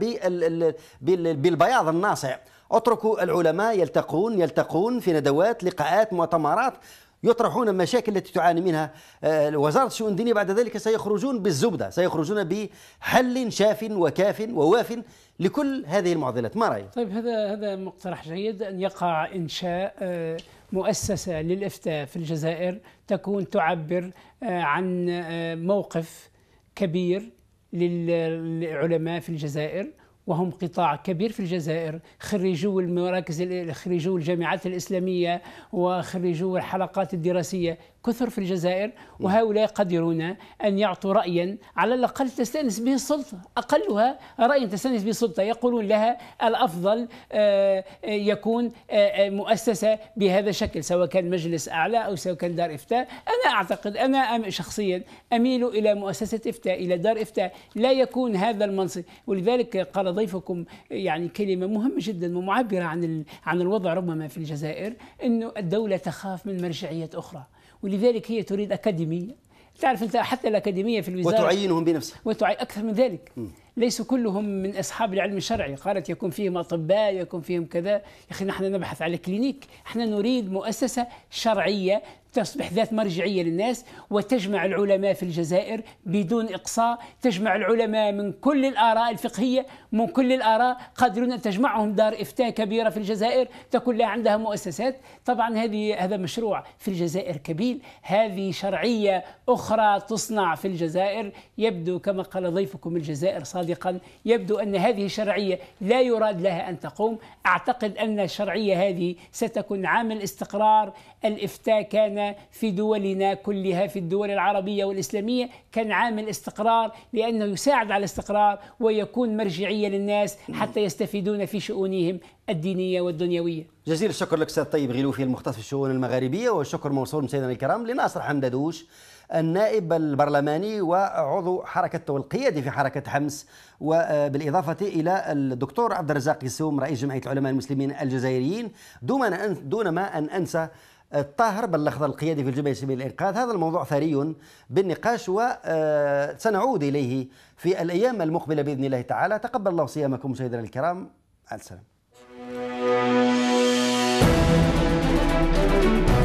بالبياض الناصع. اتركوا العلماء يلتقون في ندوات، لقاءات، مؤتمرات، يطرحون المشاكل التي تعاني منها وزارة الشؤون الدينية. بعد ذلك سيخرجون بالزبدة، سيخرجون بحل شاف وكاف وواف لكل هذه المعضلات. ما رأيك؟ طيب هذا مقترح جيد، أن يقع إنشاء مؤسسة للإفتاء في الجزائر تكون تعبر عن موقف كبير للعلماء في الجزائر، وهم قطاع كبير في الجزائر، خريجو المراكز، خريجو الجامعات الإسلامية وخريجو الحلقات الدراسية كثر في الجزائر، وهؤلاء قادرون أن يعطوا رأيا على الأقل تستأنس به السلطة، أقلها رأي تستأنس به السلطة. يقولون لها الأفضل يكون مؤسسة بهذا الشكل، سواء كان مجلس أعلى أو سواء كان دار إفتاء. أنا أعتقد، أنا شخصيا أميل إلى مؤسسة إفتاء، إلى دار إفتاء، لا يكون هذا المنصب. ولذلك قال ضيفكم يعني كلمة مهمة جدا ومعبرة عن الوضع ربما في الجزائر، أنه الدولة تخاف من مرجعية أخرى، ولذلك هي تريد أكاديمية. تعرف أنت حتى الأكاديمية في الوزارة وتعينهم بنفسها، أكثر من ذلك. ليسوا كلهم من أصحاب العلم الشرعي، قالت يكون فيهم أطباء، يكون فيهم كذا. يا أخي نحن نبحث على كلينيك، نحن نريد مؤسسة شرعية تصبح ذات مرجعية للناس، وتجمع العلماء في الجزائر بدون إقصاء، تجمع العلماء من كل الآراء الفقهية، من كل الآراء، قادرون أن تجمعهم دار إفتاء كبيرة في الجزائر تكون لها عندها مؤسسات. طبعا هذا مشروع في الجزائر كبير، هذه شرعية أخرى تصنع في الجزائر. يبدو كما قال ضيفكم الجزائر صادقا، يبدو أن هذه الشرعية لا يراد لها أن تقوم. أعتقد أن الشرعية هذه ستكون عامل استقرار. الإفتاء كان في دولنا كلها، في الدول العربية والإسلامية، كان عامل استقرار، لأنه يساعد على الاستقرار ويكون مرجعية للناس حتى يستفيدون في شؤونهم الدينية والدنيوية. جزيل الشكر لك أستاذ طيب غلوفي المختص في الشؤون المغاربية، والشكر موصول سيدنا الكرام لناصر حمدادوش النائب البرلماني وعضو حركة والقيادي في حركة حمس، وبالإضافة إلى الدكتور عبد الرزاق قسوم رئيس جمعية العلماء المسلمين الجزائريين، دون ما أن أنسى طاهر بالاخضر القيادي في الجبهة الاسلامية للإنقاذ. هذا الموضوع ثري بالنقاش وسنعود إليه في الأيام المقبلة بإذن الله تعالى. تقبل الله صيامكم مشاهدينا الكرام، السلام.